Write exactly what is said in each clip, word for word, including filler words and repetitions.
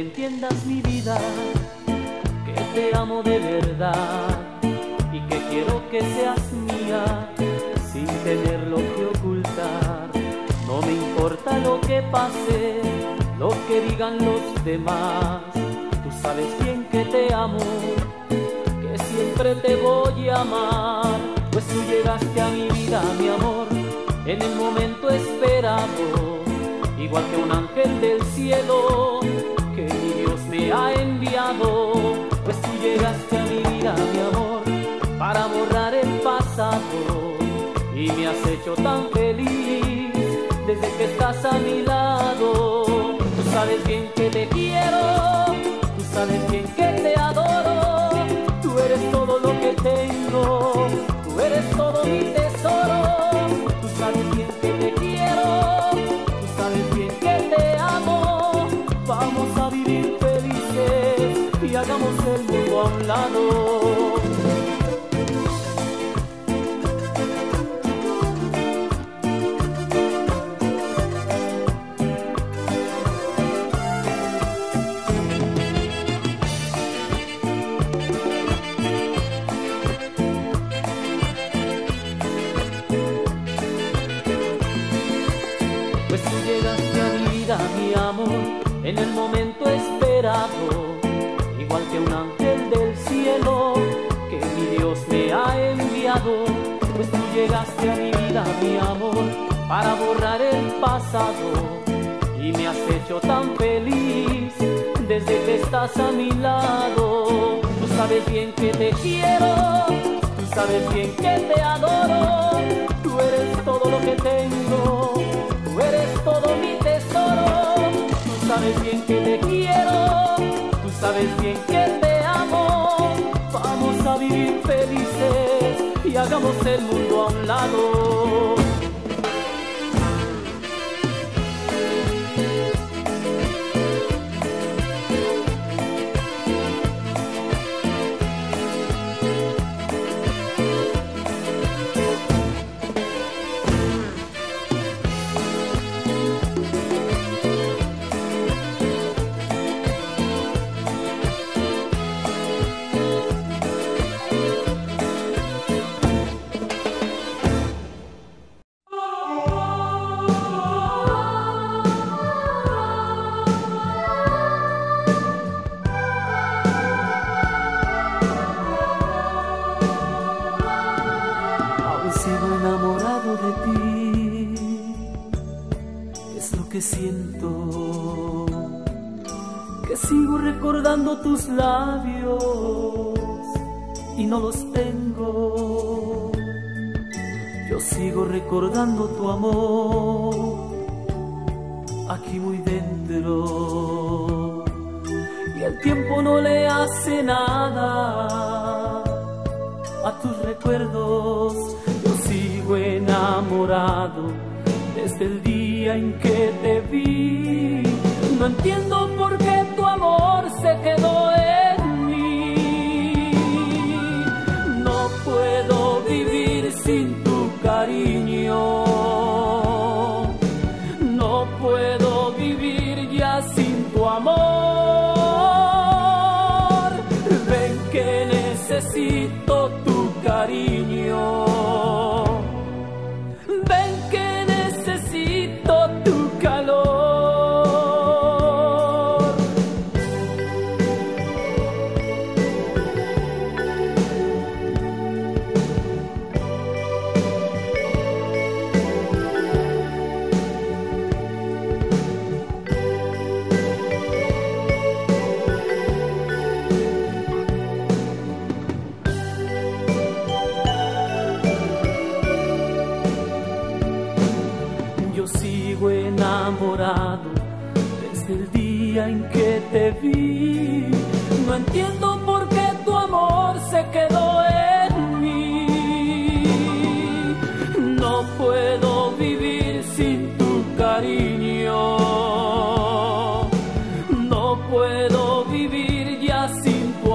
entiendas mi vida, que te amo de verdad y que quiero que seas mía sin tener lo que ocultar. No me importa lo que pase, lo que digan los demás. Tú sabes bien que te amo, que siempre te voy a amar, pues tú llegaste a mi vida, mi amor, en el momento esperado, igual que un ángel del cielo que mi Dios me ha enviado. Pues tú llegaste a mi vida, mi amor, para borrar el pasado, y me has hecho tan feliz desde que estás a mi lado. Tú sabes bien que te quiero, tú sabes bien que te adoro, tú eres todo lo que tengo, tú eres todo mi tesoro. Tú sabes bien que te quiero, tú sabes bien que te amo. Vamos a vivir felices y hagamos el mundo a un lado. Pues tú llegaste a mi vida, mi amor, en el momento esperado, igual que un ángel del cielo que mi Dios me ha enviado. Pues tú llegaste a mi vida, mi amor, para borrar el pasado, y me has hecho tan feliz desde que estás a mi lado. Tú sabes bien que te quiero, tú sabes bien que te adoro, tú eres todo lo que tengo, tú eres todo mi tesoro. Tú sabes bien que te quiero, tú sabes bien que te amo. Vamos a vivir felices y hagamos el mundo a un lado. Sigo enamorado de ti, es lo que siento, que sigo recordando tus labios y no los tengo. Yo sigo recordando tu amor aquí muy dentro, y el tiempo no le hace nada a tus recuerdos. Yo sigo enamorado desde el día en que te vi. No entiendo por qué tu amor se quedó en mí. No puedo vivir sin tu cariño, no puedo vivir ya sin tu amor. Ven que necesito tu cariño, ven que necesito tu calor. Yo sigo enamorado desde el día en que te vi. No entiendo por qué tu amor se quedó en mí. No puedo vivir sin tu cariño, no puedo vivir ya sin tu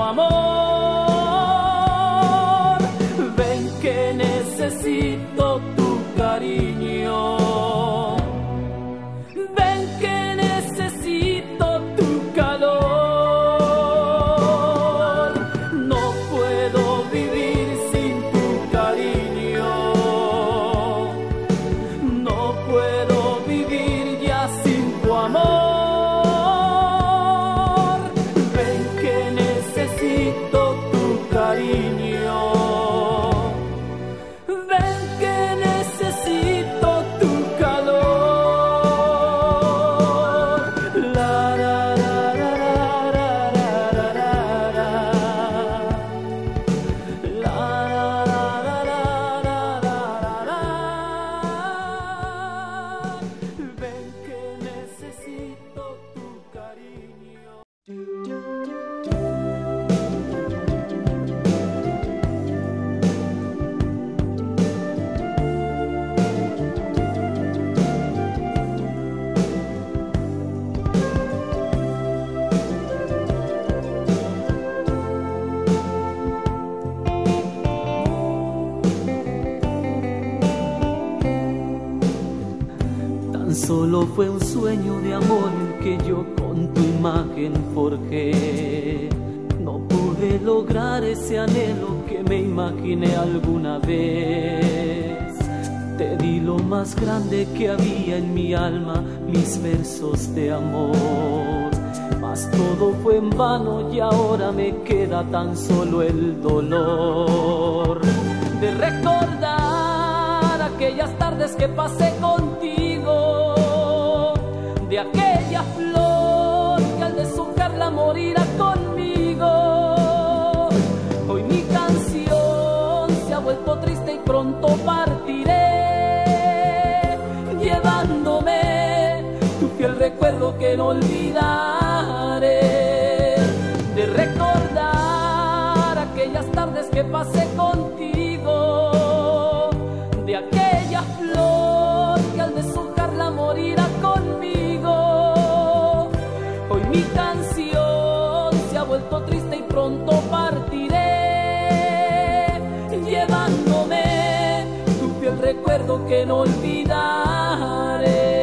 amor. Ven que necesito tu cariño, ven que necesito tu calor. Ven que necesito tu calor. La, la, la, la, la, la, la, la, la. La, la, la, la, la, la, la. Ven que necesito tu cariño. Tan solo fue un sueño de amor que yo con tu imagen forjé. No pude lograr ese anhelo que me imaginé alguna vez. Te di lo más grande que había en mi alma, mis versos de amor. Mas todo fue en vano y ahora me queda tan solo el dolor de recordar aquellas tardes que pasé contigo, de aquella flor que al deshojarla morirá conmigo. Hoy mi canción se ha vuelto triste y pronto partiré, llevándome tu fiel recuerdo que no olvidaré. De recordar aquellas tardes que pasé contigo, de aquella flor que al deshojarla morirá conmigo. Hoy mi canción se ha vuelto triste y pronto partiré, llevándome tu fiel recuerdo que no olvidaré.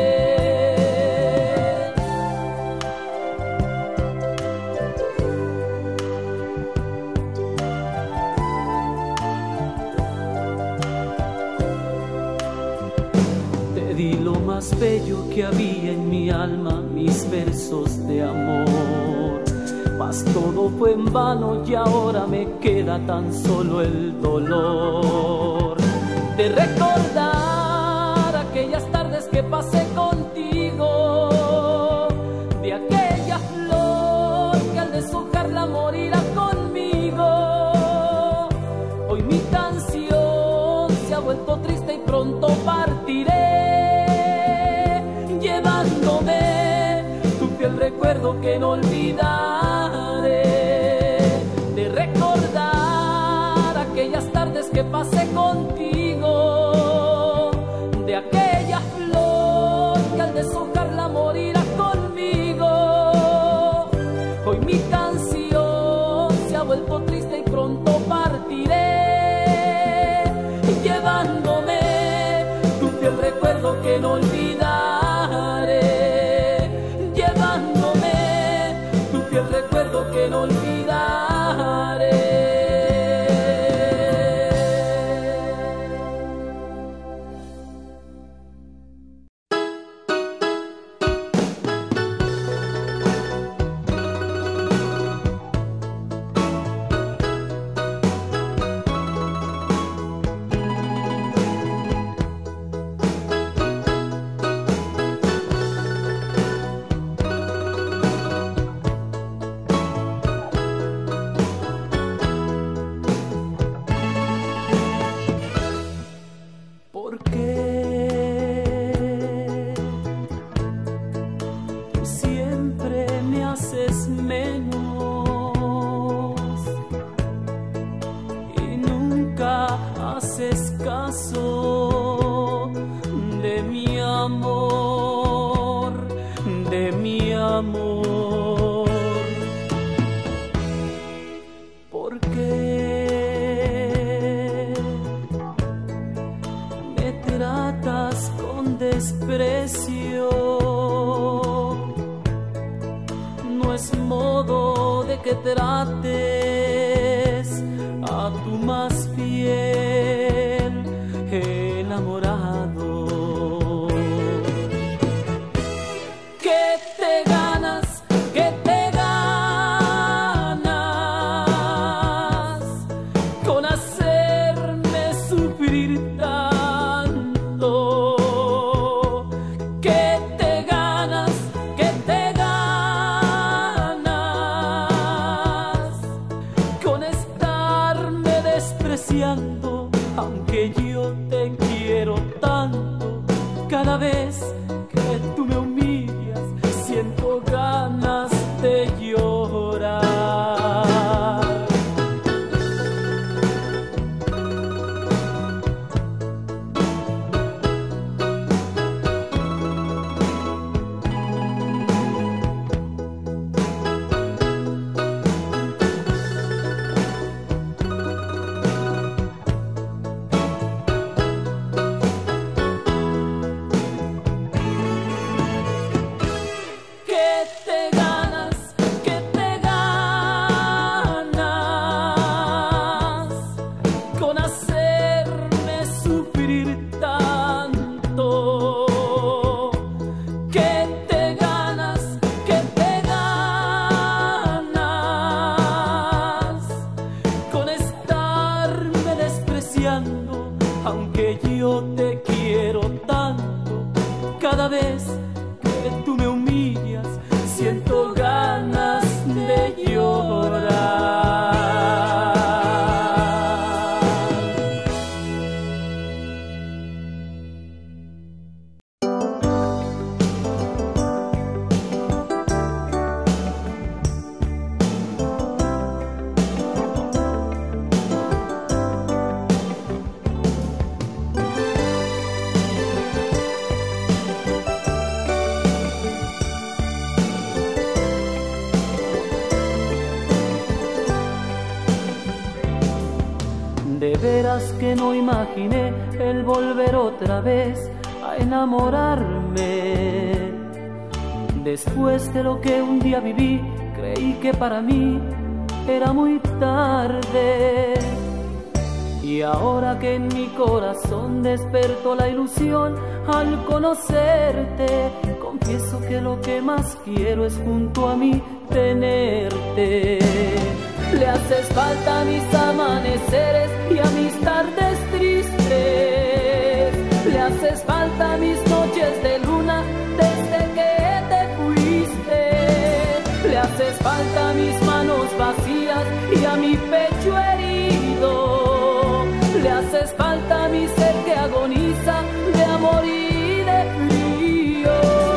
Te di lo más bello que había en mi alma, mis versos de amor. Mas todo fue en vano y ahora me queda tan solo el dolor de recordar aquellas tardes que pasé contigo, de aquella flor que al deshojarla morirá conmigo. Hoy mi canción se ha vuelto triste y pronto partiré, llevándome tu fiel recuerdo que no olvidaré. De recordar aquellas tardes que pasé contigo, de aquella flor que al deshojarla morirá conmigo. Hoy mi canción se ha vuelto triste y pronto partiré, llevándome tu fiel recuerdo que no olvidaré, llevándome tu fiel recuerdo que no olvidaré. ¿Por qué tú siempre me haces menos y nunca haces caso de mi amor, de mi amor? ¿Por qué me tratas con desprecio? No es modo de que trates a tu más fiel enamorado. ¿Qué te ganas? ¿Qué te ganas con hacerme sufrir te quiero tanto. Cada vez que tú me humillas, siento ganas de llorar. Aunque yo te quiero tanto, cada vez que tú me humillas, siento ganas de llorar. De veras que no imaginé el volver otra vez a enamorarme. Después de lo que un día viví, creí que para mí era muy tarde. Y ahora que en mi corazón despertó la ilusión al conocerte, confieso que lo que más quiero es junto a mí tenerte. Le haces falta a mis amaneceres y a mis tardes tristes. Le haces falta a mis noches de luna desde que te fuiste. Le haces falta a mis manos vacías y a mi pecho herido. Le haces falta a mi ser que agoniza de amor y de frío.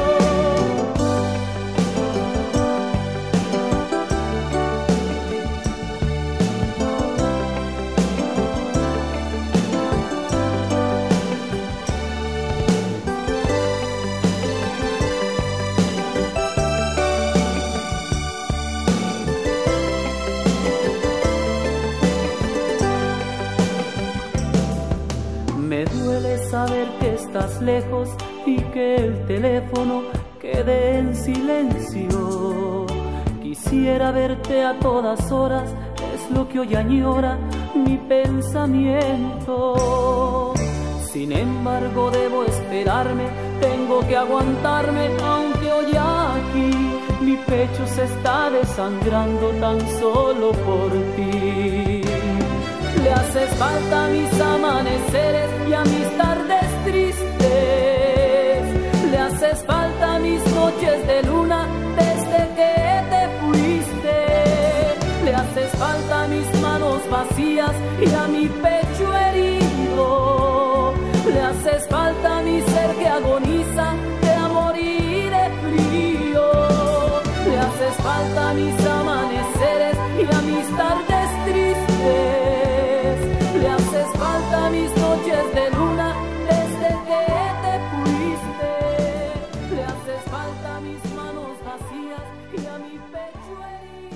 Me duele saber que estás lejos y que el teléfono quede en silencio. Quisiera verte a todas horas, es lo que hoy añora mi pensamiento. Sin embargo debo esperarme, tengo que aguantarme, aunque hoy aquí mi pecho se está desangrando tan solo por ti. Le haces falta a mis amaneceres y a mis tardes tristes. Le haces falta a mis noches de luna desde que te fuiste. Le haces falta a mis manos vacías y a mi pecho herido. Le haces falta a mi ser que agoniza de amor y de frío. Le haces falta a mis amaneceres y a mis tardes tristes. Le haces falta a mis noches de luna desde que te fuiste. Le haces falta a mis manos vacías y a mi pecho herido.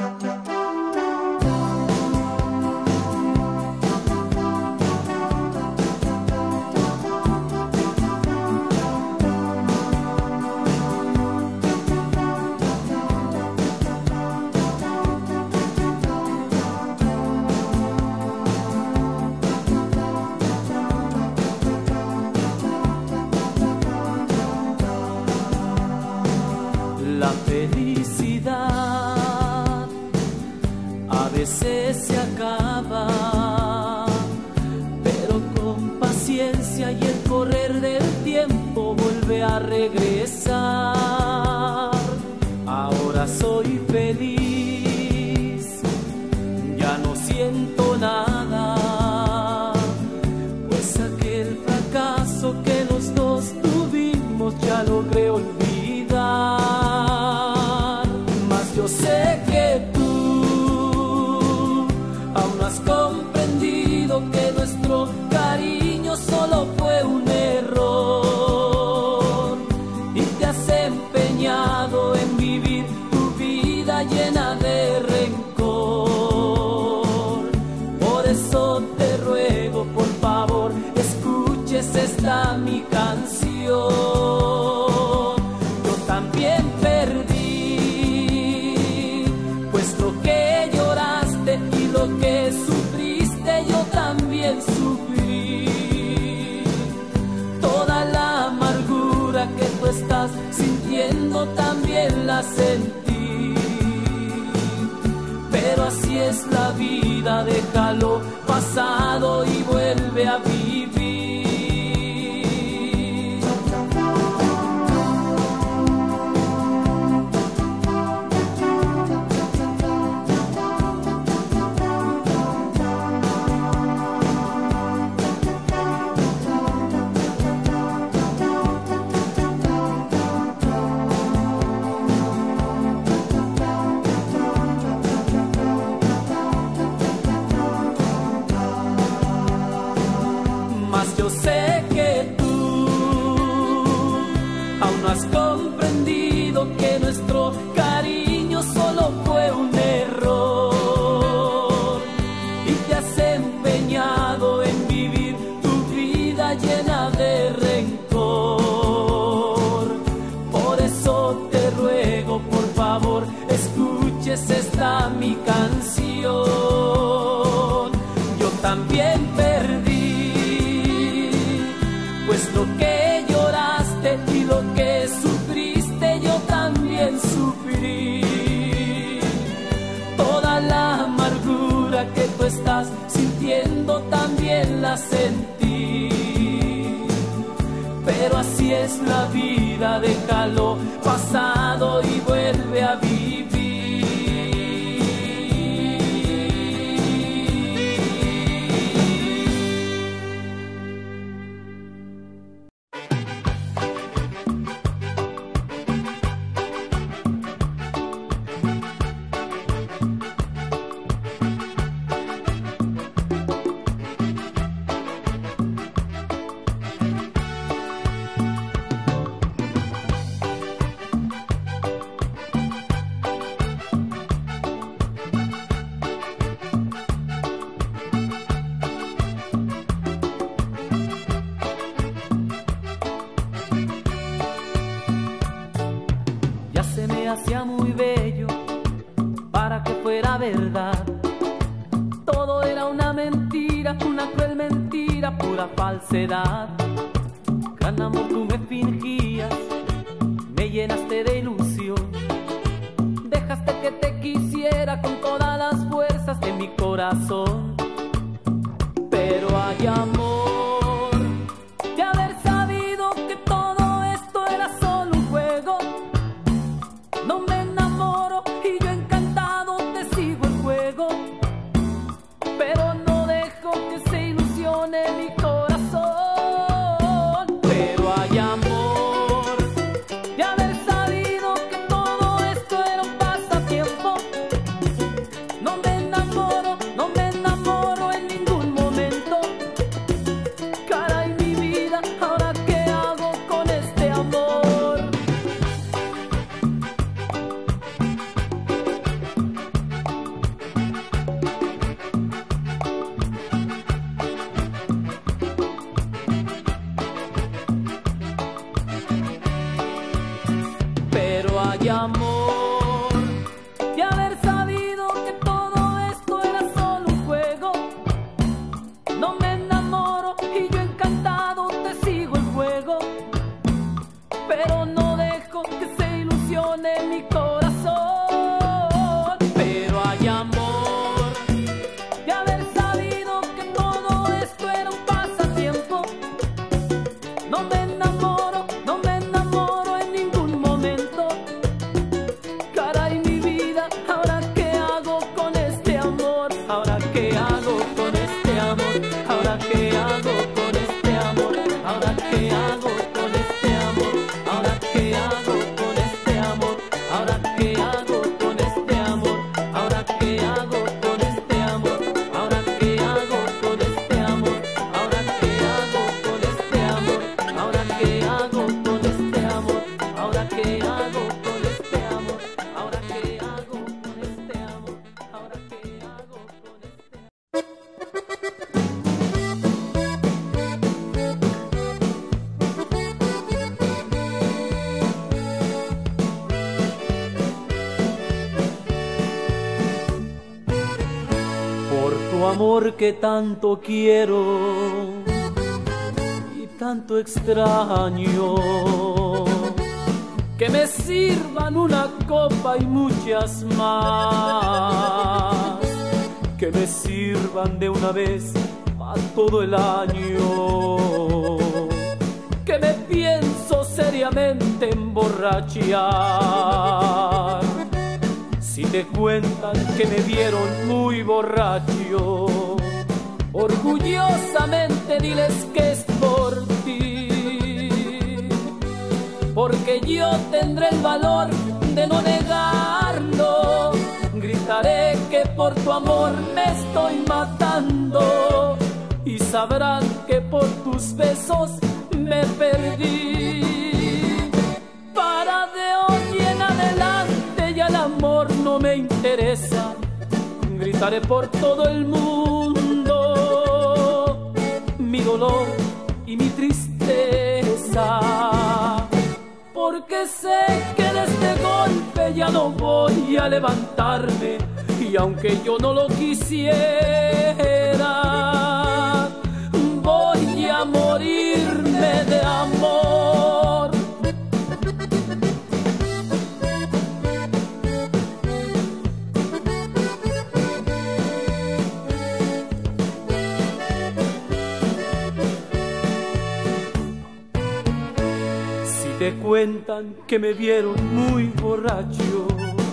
La felicidad a veces se acaba, pero con paciencia y el correr del tiempo vuelve a regresar. Ahora soy feliz, ya no siento nada, pues aquel escuches esta mi canción. Yo también perdí, pues lo que lloraste y lo que sufriste yo también sufrí. Toda la amargura que tú estás sintiendo también la sentí. Pero así es la vida, déjalo pasado y vuelve a vivir. Yo sé que tú aún no has comprendido que nuestro cariño solo fue un error y te has empeñado en vivir tu vida llena de rencor. Por eso te ruego, por favor, escuches esta mi canción. Yo también perdí, pues lo que lloraste y lo que sufriste yo también sufrí. Toda la amargura que tú estás sintiendo también la sentí. Pero así es la vida, déjalo pasado y vuelve a vivir. Hacía muy bello para que fuera verdad. Todo era una mentira, una cruel mentira, pura falsedad. Gran amor tú me fingías, me llenaste de ilusión. Dejaste que te quisiera con todas las fuerzas de mi corazón. Pero hay amor de haber sabido que todo esto era solo un juego. No me enamoro y yo encantado te sigo el juego, pero no dejo que se ilusione mi corazón. Pero hay amor de haber sabido que todo esto era un pasatiempo. No me enamoro, no me enamoro en ningún momento. Caray, mi vida, ¿ahora qué hago con este amor? Pero hay amor de haber sabido que todo esto era solo un juego. No me enamoro y yo encantado te sigo el juego, pero no dejo que se ilusione mi corazón. Pero hay amor de haber sabido que todo esto era un pasatiempo. No me enamoro, no me enamoro en ningún momento. amor que tanto quiero y tanto extraño, que me sirvan una copa y muchas más, que me sirvan de una vez a todo el año, que me pienso seriamente emborrachar. Si te cuentan que me vieron muy borracho, orgullosamente diles que es por ti, porque yo tendré el valor de no negarlo. Gritaré que por tu amor me estoy matando y sabrán que por tus besos me perdí. Para de hoy en adelante ya el amor no me interesa. Gritaré por todo el mundo mi dolor y mi tristeza, porque sé que de este golpe ya no voy a levantarme, y aunque yo no lo quisiera, voy a morirme de amor. Si te cuentan que me vieron muy borracho,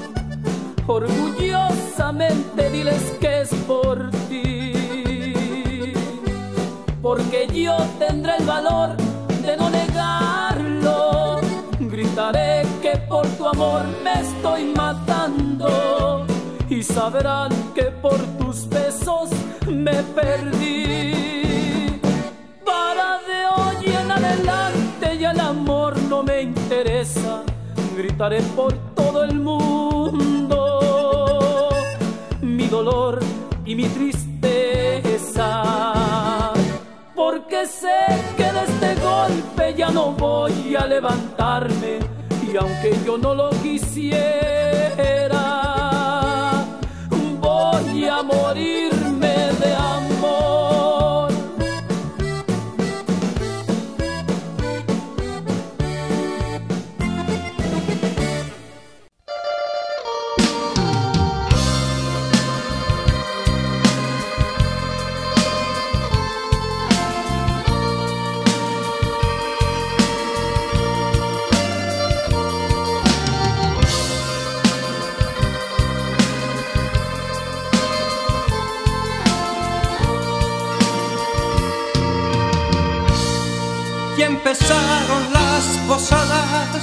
orgullosamente diles que es por ti, porque yo tendré el valor de no negarlo. Gritaré que por tu amor me estoy matando y sabrán que por tus besos me perdí. Para de hoy en adelante ya el amor no me interesa. Gritaré por todo el mundo mi dolor y mi tristeza, porque sé que de este golpe ya no voy a levantarme, y aunque yo no lo quisiera, voy a morirme de amor. Ya empezaron las posadas,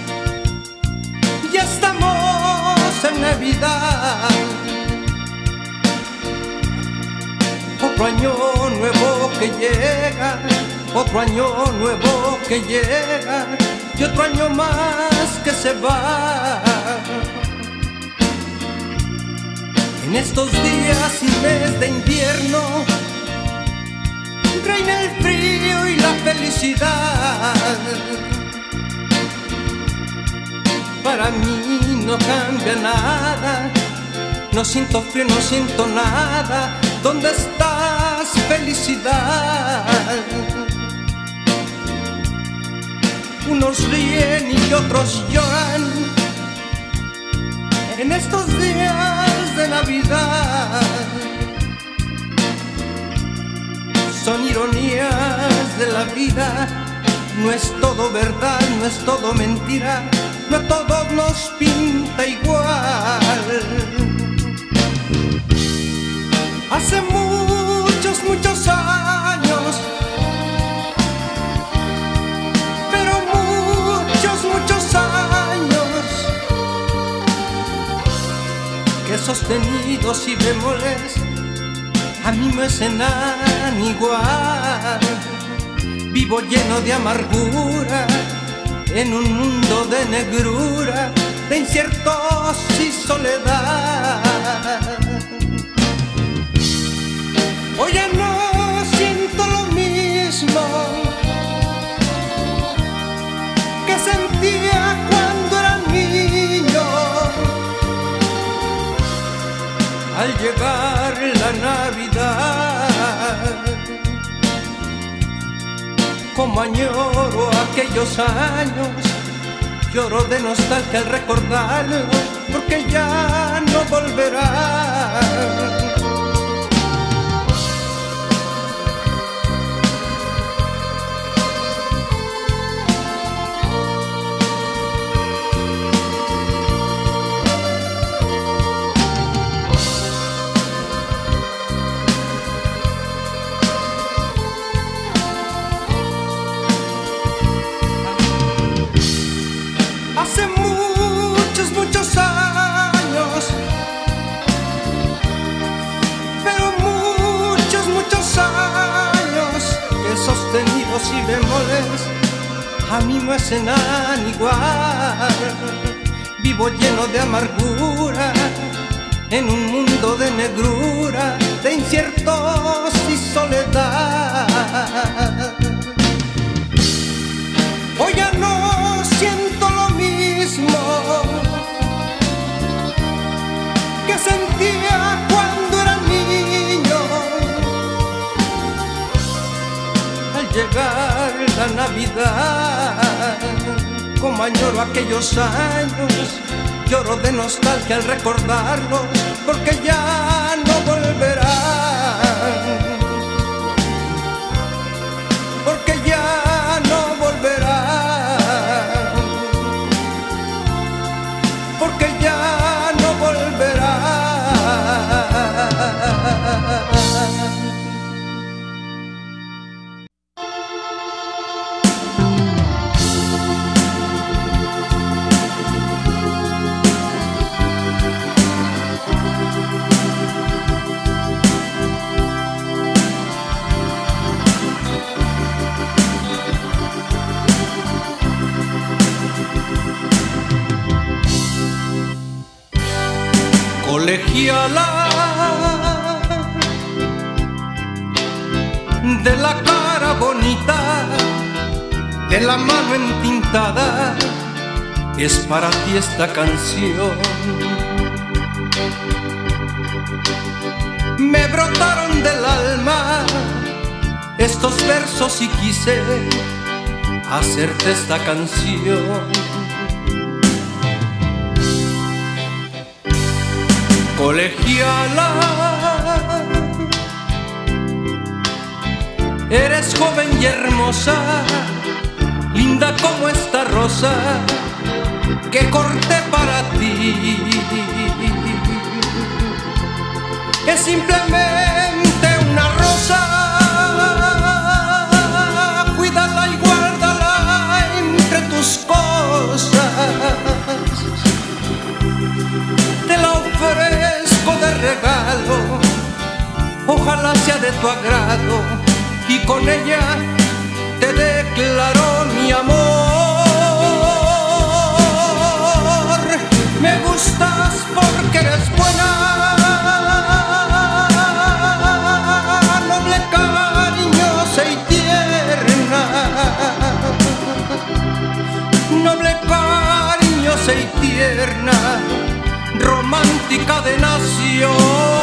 ya estamos en Navidad. Otro año nuevo que llega, otro año nuevo que llega, y otro año más que se va. En estos días y mes de invierno reina el frío y la felicidad. Para mí no cambia nada, no siento frío, no siento nada. ¿Dónde estás, felicidad? Unos ríen y otros lloran en estos días de Navidad. Son ironías de la vida, no es todo verdad, no es todo mentira, no a todos nos pinta igual. Hace muchos, muchos años, pero muchos, muchos años, que sostenidos y bemoles a mí me cenan igual. Vivo lleno de amargura, en un mundo de negrura, de inciertos y soledad. Hoy ya no siento lo mismo que sentía cuando era niño. Al llegar la Navidad, como añoro aquellos años. Lloro de nostalgia al recordarlo, porque ya no volverá. Hace muchos, muchos años, pero muchos, muchos años que sostenidos y bemoles a mí me hacen igual. Vivo lleno de amargura en un mundo de negrura, de inciertos y soledad. Hoy ya no siento lo mismo que sentía cuando era niño. Al llegar la Navidad, como añoro aquellos años, lloro de nostalgia al recordarlos, porque ya no volverán, porque ya no volverán, porque ya no volverán. Colegiala de la cara bonita, de la mano entintada, es para ti esta canción. Me brotaron del alma estos versos y quise hacerte esta canción. Colegiala, eres joven y hermosa, linda como esta rosa que corté para ti. Es simplemente una rosa, cuídala y guárdala entre tus cosas. Te la ofrezco de regalo, ojalá sea de tu agrado, y con ella te declaro mi amor. Me gustas porque eres buena, noble, cariñosa y tierna, noble, cariñosa y tierna, romántica de nación.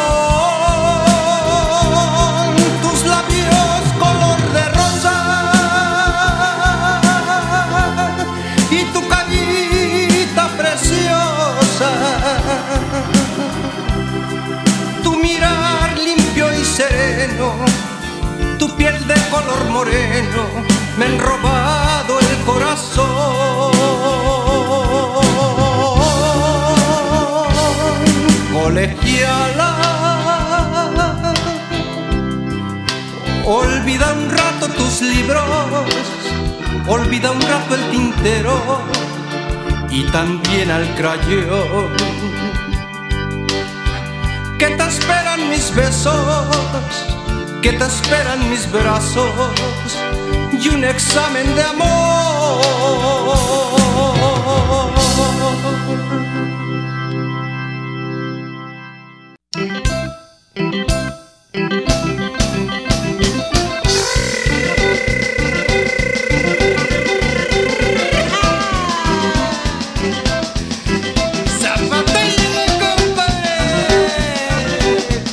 Tus labios color de rosa y tu carita preciosa, tu mirar limpio y sereno, tu piel de color moreno, me han robado el corazón. Colegiala, olvida un rato tus libros, olvida un rato el tintero y también al crayón. ¿Qué te esperan mis besos? ¿Qué te esperan mis brazos? Y un examen de amor.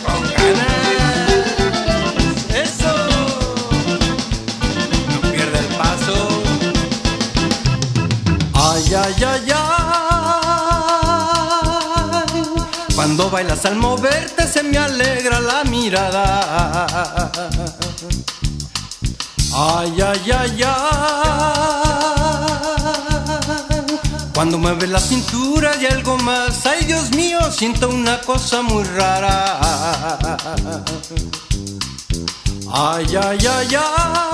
Pierde el ay, ay, ay. Cuando bailas al moverte se me alegra la mirada. Ay, ay, ay, ay. Cuando mueves la cintura y algo más, ay Dios mío, siento una cosa muy rara. Ay, ay, ay, ay.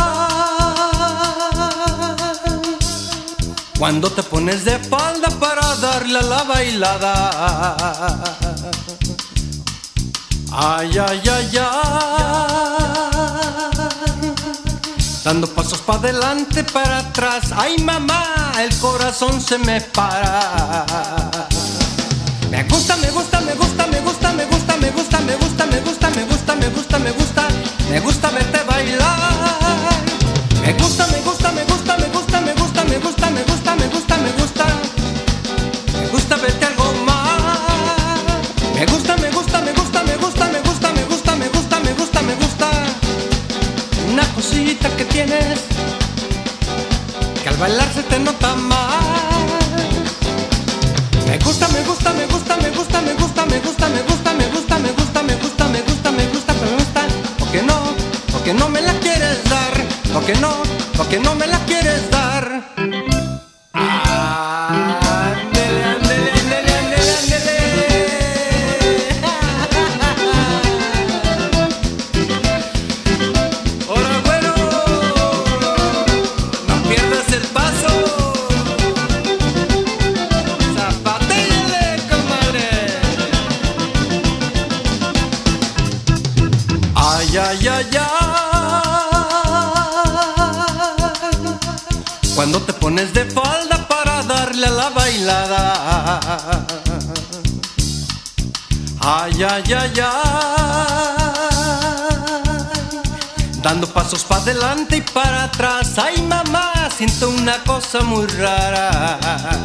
Cuando te pones de espalda para darle a la bailada. Ay, ay, ay, ay. Dando pasos para adelante, para atrás. Ay, mamá, el corazón se me para. Me gusta, me gusta, me gusta, me gusta, me gusta, me gusta, me gusta, me gusta, me gusta, me gusta, me gusta, me gusta verte bailar. Me gusta, me gusta, me gusta, me gusta, me gusta, me gusta, me gusta, me gusta, me gusta, me gusta verte algo más. Me gusta, me gusta, me gusta, me gusta, me gusta, me gusta, me gusta, me gusta, me gusta. Una cosita que tienes que al bailar se te nota más. Me gusta, me gusta, me gusta, me gusta, me gusta, me gusta, me gusta, me gusta, me gusta, me gusta, me gusta, me gusta, pero me gusta. Porque no, porque no me la quieres dar. Porque no, porque no me la quieres dar. Ándele, ándele, ándele, ándele, ándele. Ahora bueno, no pierdas el paso. Zapatéale, comadre. Ay, ay, ay, ay. Cuando te pones de falda para darle a la bailada. Ay, ay, ay, ay. Dando pasos para adelante y para atrás. Ay, mamá, siento una cosa muy rara.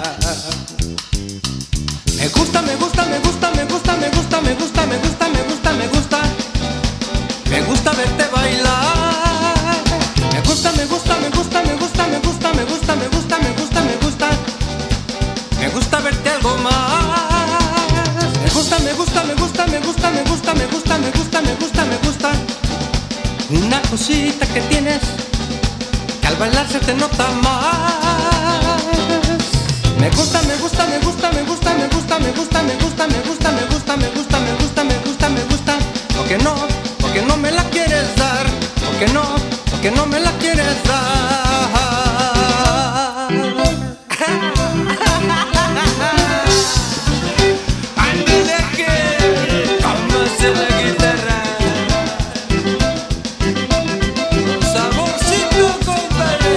Me gusta, me gusta, me gusta, me gusta, me gusta, me gusta, me gusta, me gusta, me gusta. Me gusta verte bailar. Me gusta, me gusta, me gusta, me gusta, me gusta, me gusta, me gusta, me gusta, me gusta. Me gusta verte algo más. Me gusta, me gusta, me gusta, me gusta, me gusta, me gusta, me gusta, me gusta, me gusta. Una cosita que tienes que al bailar se te nota más. Me gusta, me gusta, me gusta, me gusta, me gusta, me gusta, me gusta, me gusta, me gusta, me gusta, me gusta, me gusta, me gusta. Porque no, porque no me la quieres dar. Porque no, porque no me la quieres dar. Ándale que, como se la guitarra. Saborcito, compadre.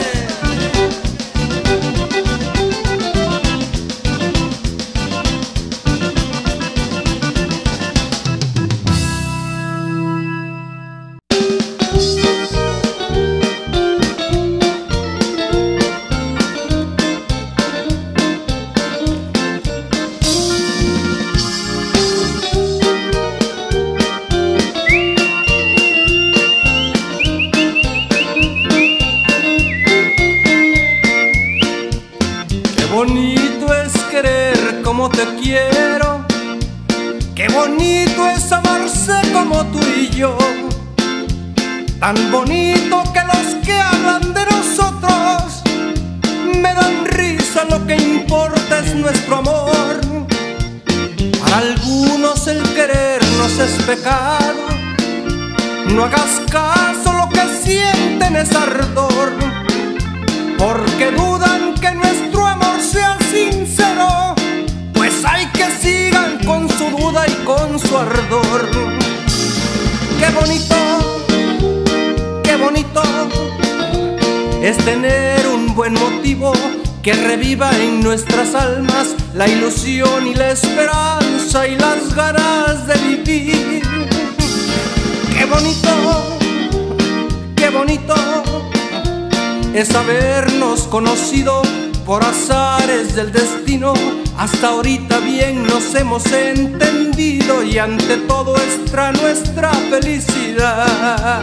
Qué bonito es querer como te quiero. Qué bonito es amarse como tú y yo. Tan bonito que los que hablan de nosotros me dan risa, lo que importa es nuestro amor. Para algunos el querernos es pecado. No hagas caso, lo que sienten es ardor. Porque dudan que nuestro amor sea sincero, pues hay que sigan con su duda y con su ardor. Qué bonito, qué bonito es tener un buen motivo que reviva en nuestras almas la ilusión y la esperanza y las ganas de vivir. Qué bonito, qué bonito es habernos conocido por azares del destino. Hasta ahorita bien nos hemos entendido y ante todo está nuestra felicidad.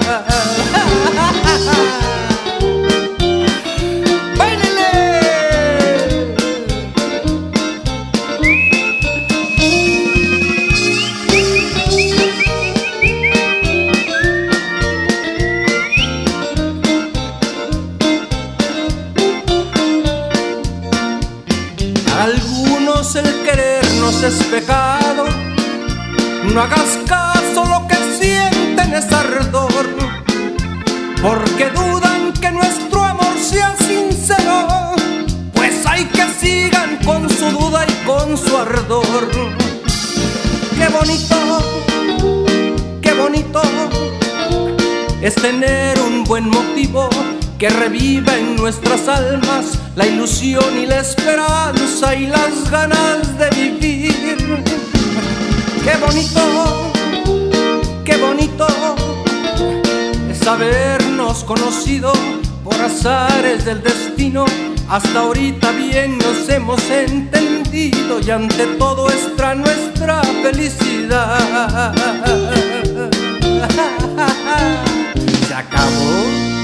¡Báilele! todos el querernos es pecado. No hagas caso, lo que sienten es ardor, porque dudan que nuestro amor sea sincero. Pues hay que sigan con su duda y con su ardor. Qué bonito, qué bonito es tener un buen motivo que reviva en nuestras almas la ilusión y la esperanza y las ganas de vivir. Qué bonito, qué bonito es habernos conocido por azares del destino. Hasta ahorita bien nos hemos entendido y ante todo está nuestra felicidad. Se acabó.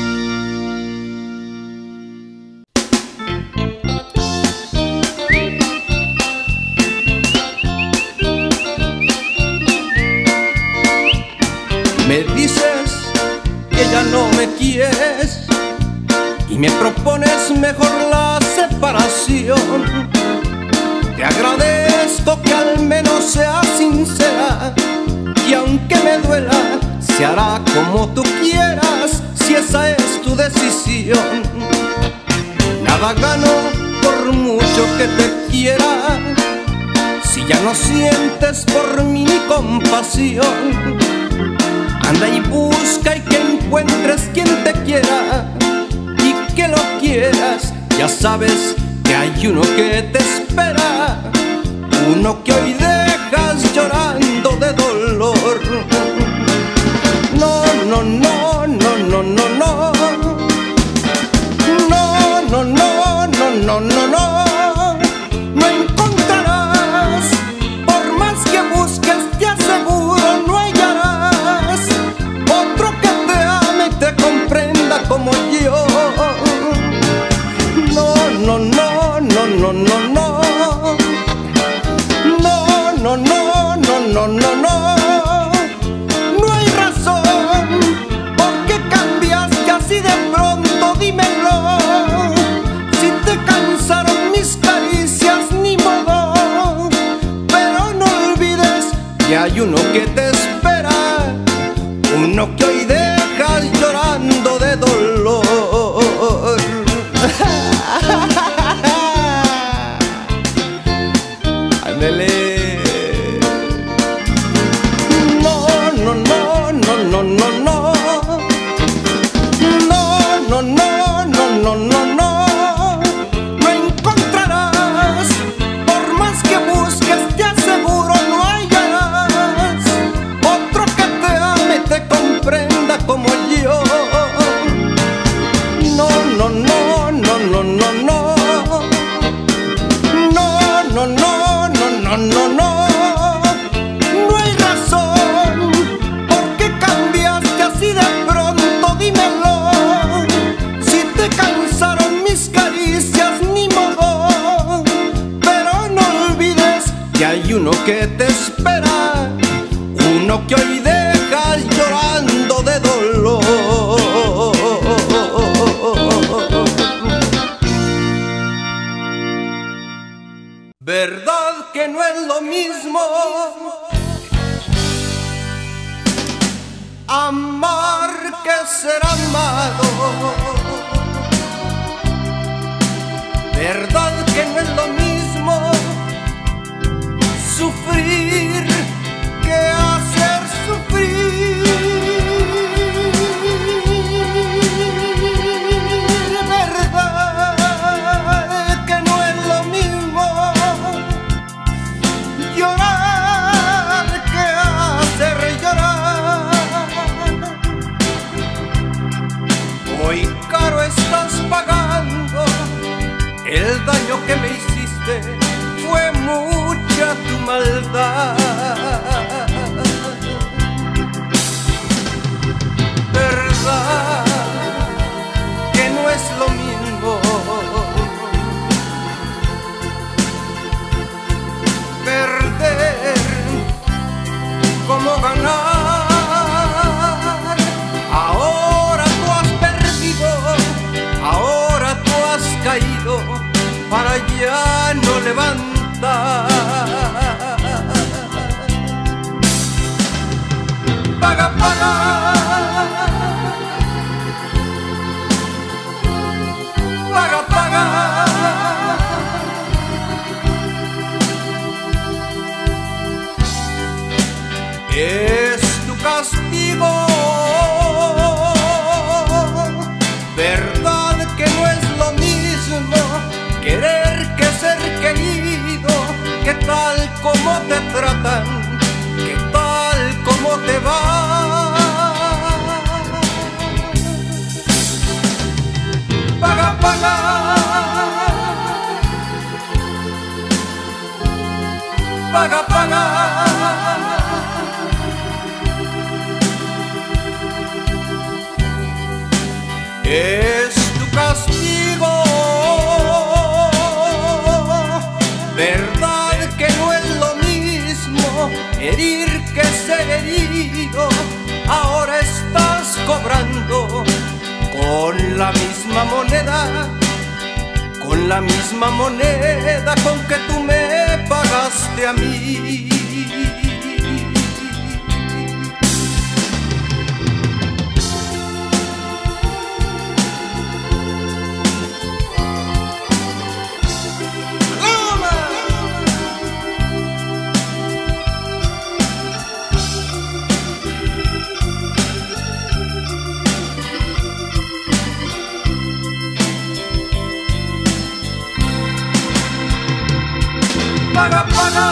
Me dices que ya no me quieres y me propones mejor la separación. Te agradezco que al menos seas sincera y aunque me duela, se hará como tú quieras si esa es tu decisión. Nada gano por mucho que te quiera si ya no sientes por mí ni compasión. Anda y busca y que encuentres quien te quiera y que lo quieras. Ya sabes que hay uno que te espera, uno que hoy dejas llorando de dolor. No, no, no, no, no, no, no. No, no, no, no, no, no, no. No encontrarás, por más que busques, te aseguro no hallarás otro que te ame y te comprenda como yo. No, no, no, no, no, no, no. No, no, no, no, no, no, no. No hay razón por qué cambiaste así de pronto, dímelo. Si te cansaron mis caricias, ni modo. Pero no olvides que hay uno que te espera, uno que hoy dejas llorando de dolor. Ándele. No, no, no, no, no, no, no. No, no, no, no, no, no, no. No encontrarás, por más que busques, te aseguro no hallarás otro que te ame y te comprenda como yo. No, no, no, no, no, no, no. No, no, no, no, no, no. No hay razón por qué cambiaste así de pronto, dímelo. Si te cansaron mis caricias, ni modo. Pero no olvides que hay uno que te espera, uno que hoy dejas llorando de dolor. ¿Verdad que no es lo mismo amar que ser amado? ¿Verdad que no es lo mismo sufrir que hacer sufrir? ¿Verdad que no es lo mismo llorar que hacer llorar? Hoy caro estás pagando el daño que me hiciste, fue mucha tu maldad. ¿Verdad que no es lo mismo perder como ganar? Ahora tú has perdido, ahora tú has caído para ya no levantar. matar. Paga, paga, paga, paga. Es tu castigo, verdad que no es lo mismo querer que ser querido. ¿Qué tal como te tratan? ¿Qué tal como te va? Paga, paga, paga, paga. Es tu castigo, verdad que no es lo mismo herir que ser herido. Ahora estás cobrando con la misma moneda, con la misma moneda con que tú me pagaste a mí. Paga, paga,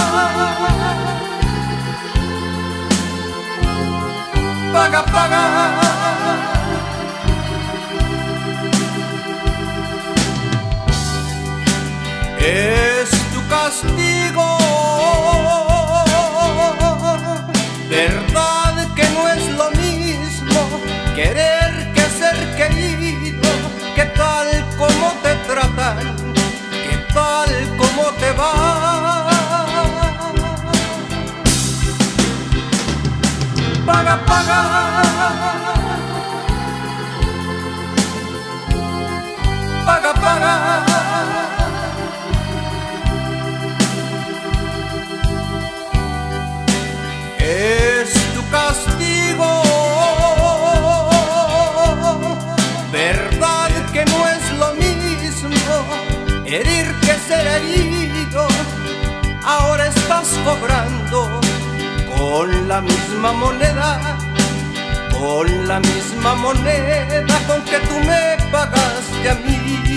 paga, paga. Es tu castigo, verdad que no es lo mismo querer que ser querido. ¿Qué tal como te tratan? ¿Qué tal como te va? Paga, paga, paga, paga. Es tu castigo, verdad que no es lo mismo herir que ser herido. Ahora estás cobrando con la misma moneda, con la misma moneda con que tú me pagaste a mí.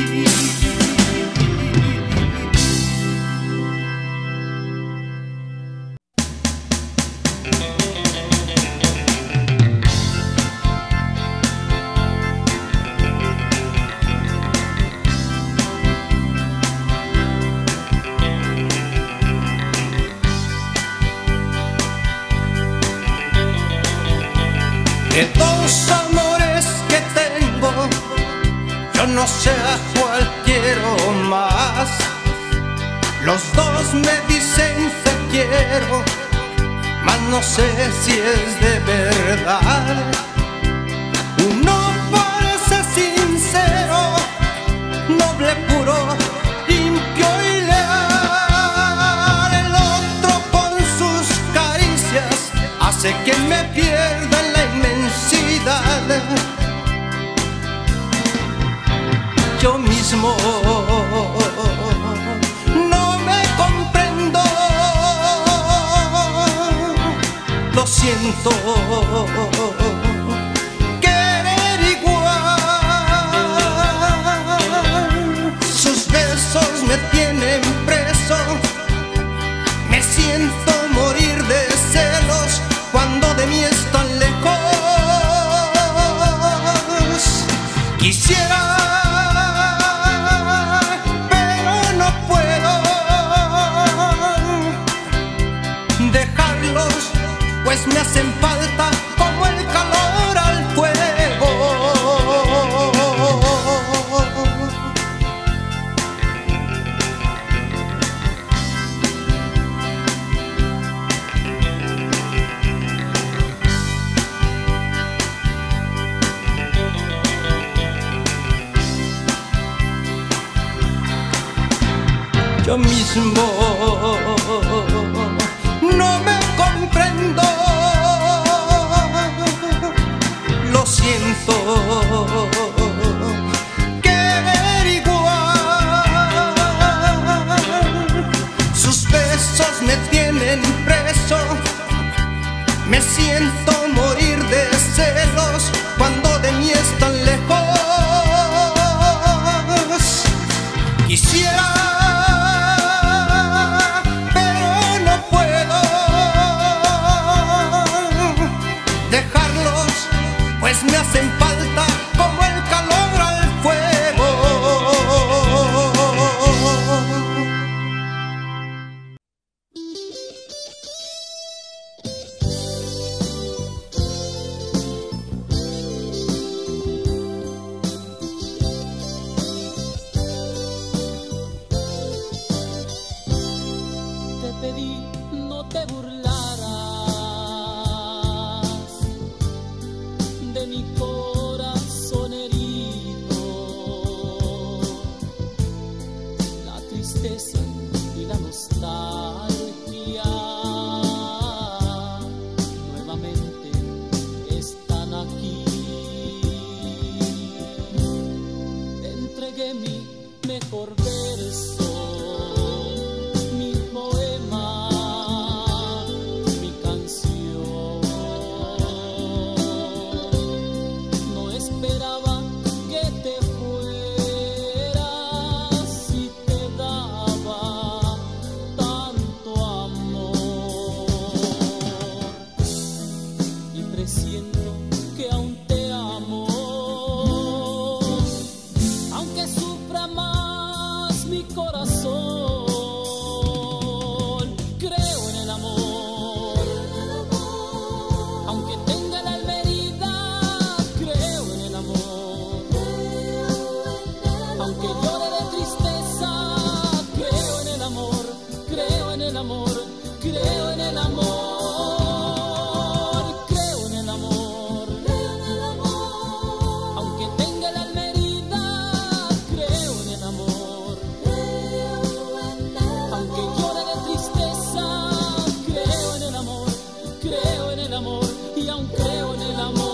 De dos amores que tengo, yo no sé a cuál quiero más. Los dos me dicen te quiero, mas no sé si es de verdad. Uno parece sincero, noble, puro, limpio y leal. El otro con sus caricias hace que me pierda en la inmensidad. Yo mismo no me comprendo, lo siento, querer igual. Sus besos me tienen preso, me siento morir de celos cuando de mí están lejos. Quisiera, pero no puedo dejarlos, pues me hacen falta como el calor. yo mismo no me comprendo. Lo siento, querer igual. Sus besos me tienen preso, me siento morir de celos cuando de mí están lejos. Quisiera, pero no puedo dejarlos, pues me hacen falta como el calor al fuego. Te pedí no te burlaras de mi corazón herido. La tristeza y la nostalgia nuevamente están aquí. Te entregué mi mejor verso, mi poema, mi canción. No esperaba que te fueras y te daba tanto amor. Y presiento que aún te amo, aunque sufra más mi corazón. Creo en el amor, aunque tenga el alma herida. Creo en el amor, aunque llore de tristeza. Creo en el amor, creo en el amor, creo en el amor. Creo en el amor, aunque tenga el alma herida. Creo en el amor, aunque llore de tristeza. Creo en el amor, creo en el amor y aún creo en el amor.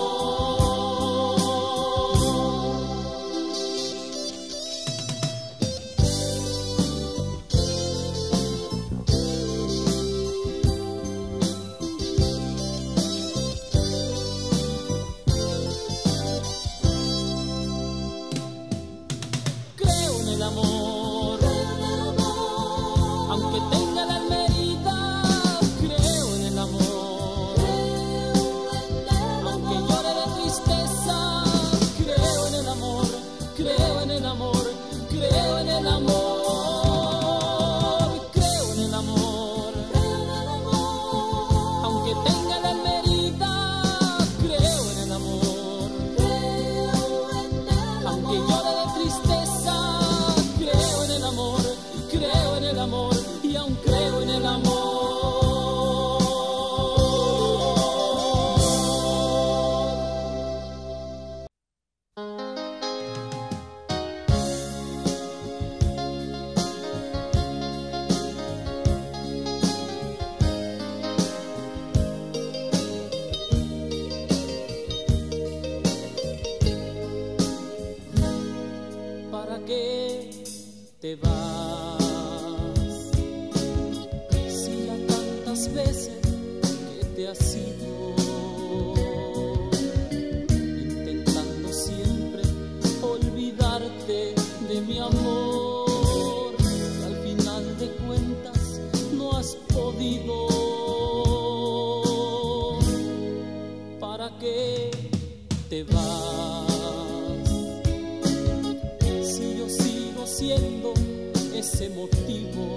Creo en el amor, aunque tenga el alma herida. Creo en el amor, aunque llore de tristeza. Creo en el amor, creo en el amor, creo en el amor. Creo en el amor, aunque tenga el alma herida. Creo en el amor, aunque llore de tristeza. Creo en el amor, creo en el amor y aún creo en el amor. ¿Para qué te vas? Si ya tantas veces que te has ido, intentando siempre olvidarte de mi amor, y al final de cuentas no has podido. ¿Para qué te vas? Si yo sigo siendo ese motivo,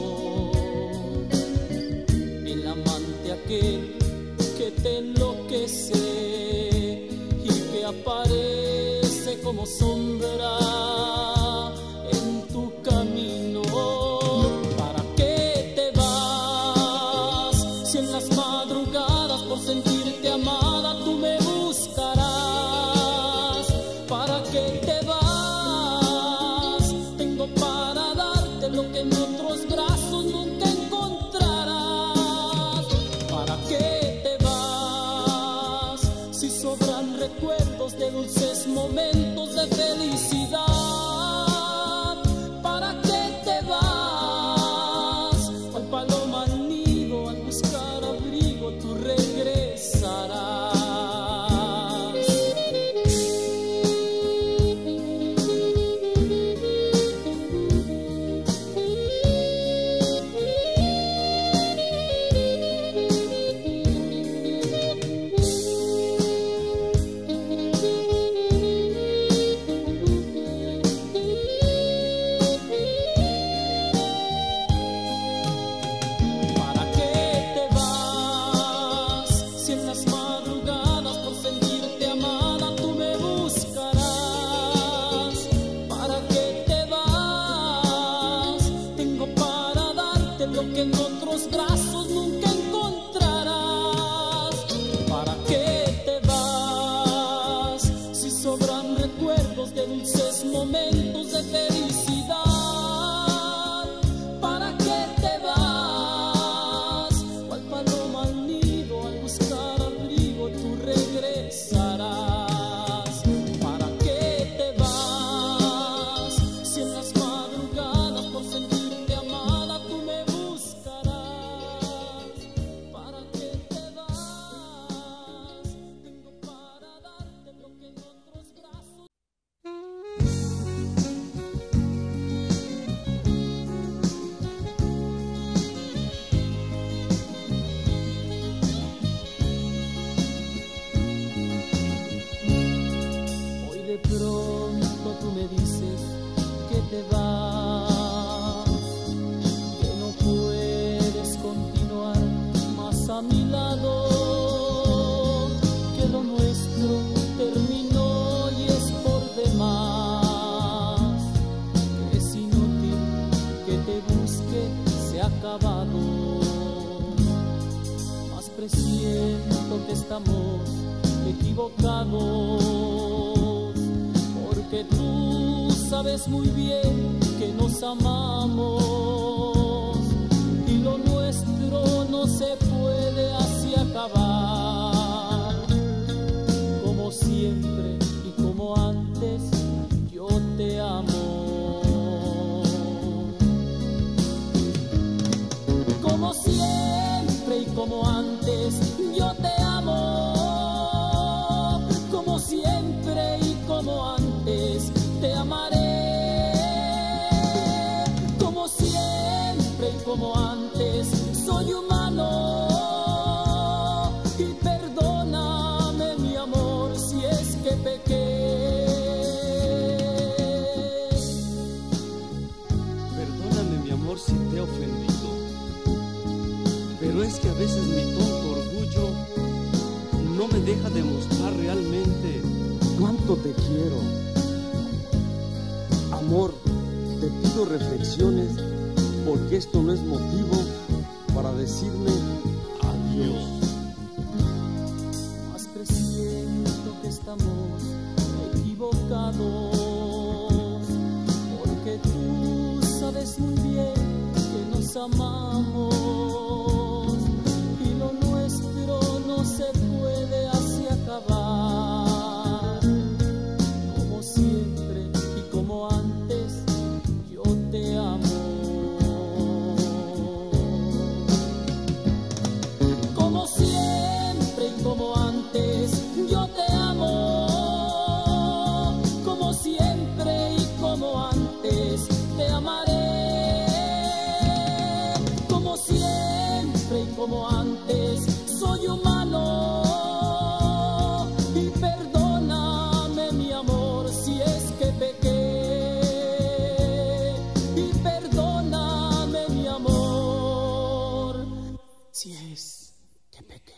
el amante aquel que te enloquece y que aparece como sombra en tu camino. ¿Para qué te vas? Si en las madrugadas por sentirte amada tú me buscarás. ¿Para qué te vas? Tengo para darte lo que en otros lo que en otros brazos nunca encontrarás. ¿Para qué te vas si sobran recuerdos de dulces momentos de felicidad? ¿Para qué te vas? Cual paloma al nido, al buscar abrigo tú regresarás. ¿Para qué te vas si en las madrugadas por sentirte amada tú me buscarás? ¿Para qué te vas? Tengo para darte lo que en otros brazos. Hoy de pronto tú me dices que te vas, que no puedes continuar más a mi lado, que lo nuestro terminó y es por demás, que es inútil que te busque, se ha acabado. Más presiento que estamos equivocados, porque tú sabes muy bien que nos amamos y lo nuestro no se puede así acabar. Como siempre y como antes yo te amo. Como siempre y como antes yo te amo. Como siempre y como antes te amaré. Como siempre y como antes soy humano. Y perdóname mi amor si es que pequé. Perdóname mi amor si te he ofendido, pero es que a veces mi tonto orgullo no me deja demostrar realmente cuánto te quiero. Amor, te pido reflexiones, porque esto no es motivo para decirme adiós. Más presiento que estamos equivocados, porque tú sabes muy bien que nos amamos y lo nuestro no se puede así acabar. Como siempre y como antes yo te amo. Como siempre y como antes yo te amo. Como siempre y como antes te amaré. Como siempre y como antes soy humano. Y perdóname mi amor si es que pequé. Y perdóname mi amor si es que pequé.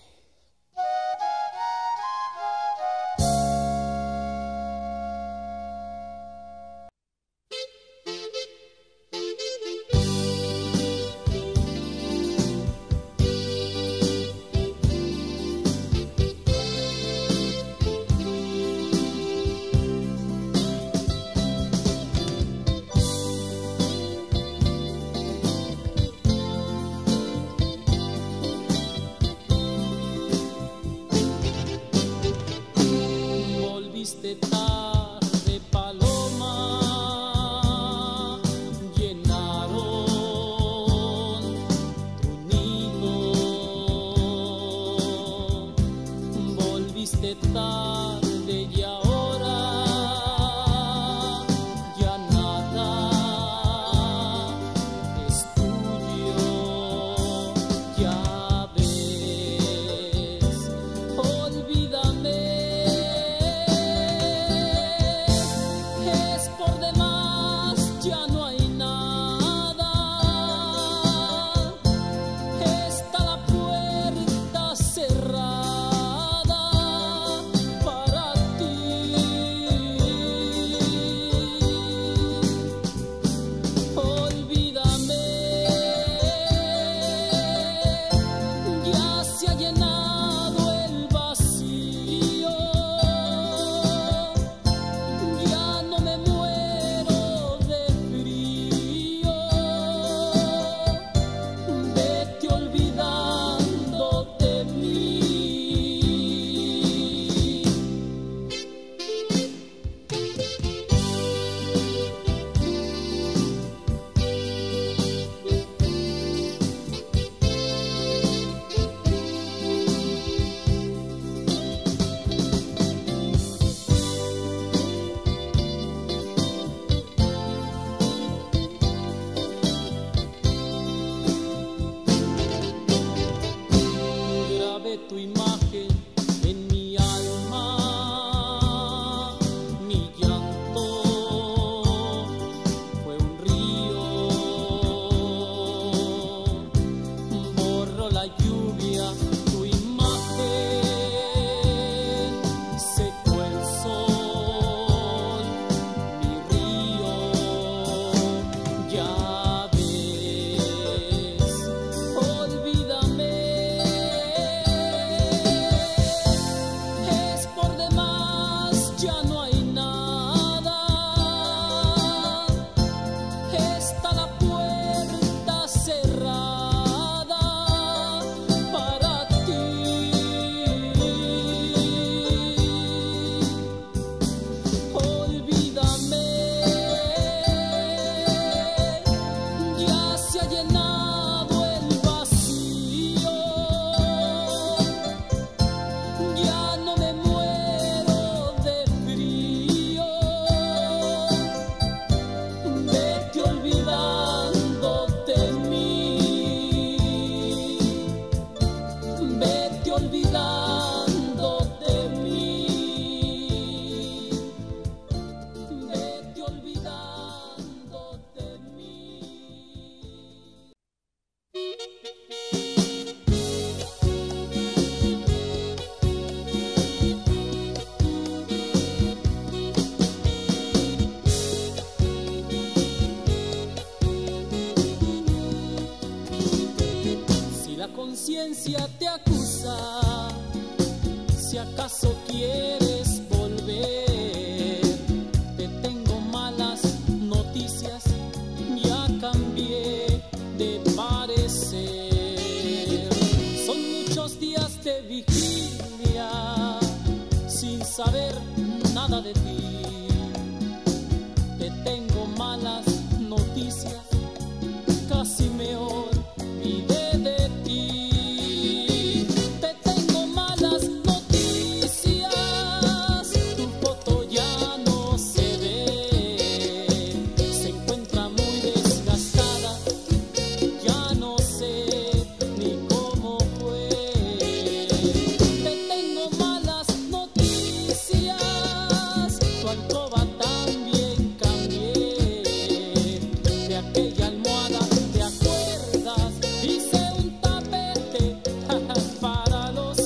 conciencia te acusa. Si acaso quieres volver, te tengo malas noticias, ya cambié de parecer. Son muchos días de vigilia sin saber nada de ti. Te tengo malas noticias, casi me olvidé de ti. Te tengo malas noticias, tu foto ya no se ve, se encuentra muy desgastada, ya no sé ni cómo fue. Te tengo malas noticias, tu alcoba también cambié, de aquella almohada te acuerdas, hice un tapete para los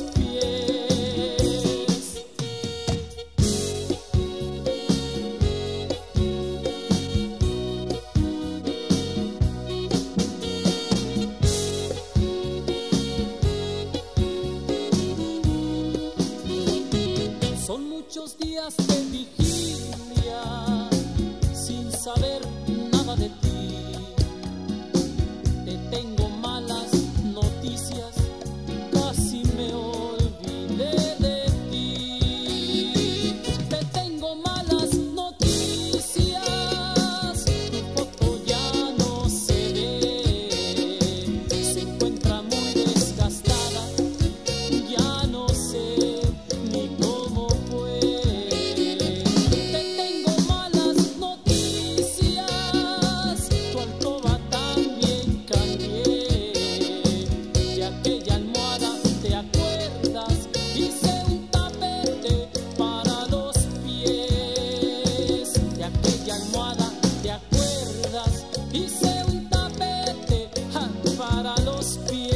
pies. Son muchos días de vigilia sin saber nada de ti. Te tengo malas noticias, casi me olvidé de ti. Te tengo malas noticias, tu foto ya no se ve, se encuentra muy desgastada, ya no sé ni cómo fue. Te tengo malas noticias, tu alcoba también cambié, de aquella almohada te acuerdas, hice un tapete para los pies. De aquella almohada te acuerdas, hice un tapete ja, para los pies.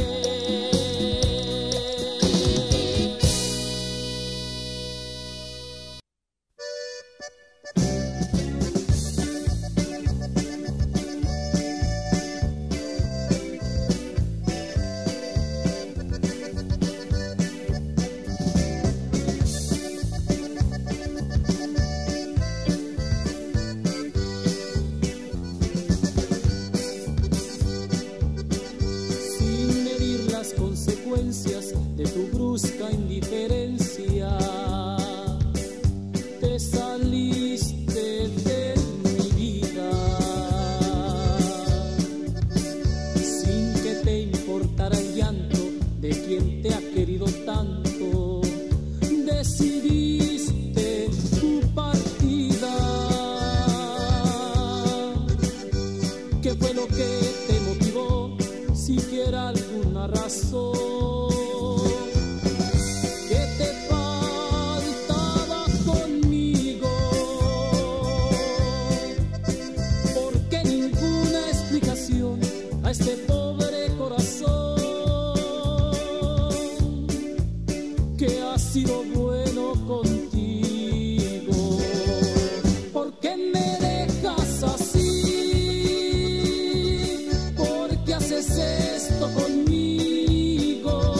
Sin medir las consecuencias de tu brusca indiferencia, te saliste de mi vida, sin que te importara el llanto de quien te ha querido tanto. Decidiste tu partida. ¿Qué fue lo que te motivó? Siquiera alguna razón. ¿Qué te faltaba conmigo? ¿Por qué ninguna explicación a este pobre corazón que ha sido bueno contigo? ¿Por qué me dejas así? ¿Por qué haces esto conmigo?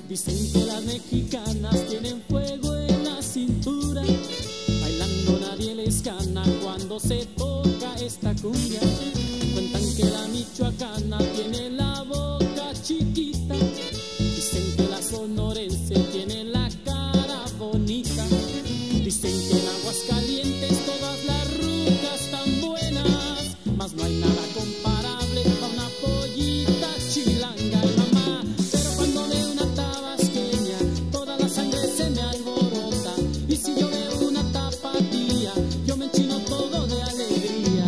Dicen que las mexicanas tienen fuego en la cintura, bailando nadie les gana cuando se toca esta cumbia. Cuentan que la michoacana tiene la boca chiquita, dicen que la sonorense tiene la cara bonita, dicen que en Aguascalientes todas las rucas tan buenas, mas no hay nada comparable a una pollita chilanga y mamá. Pero cuando veo una tabasqueña, toda la sangre se me alborota, y si yo veo una tapatía, yo me enchino todo de alegría.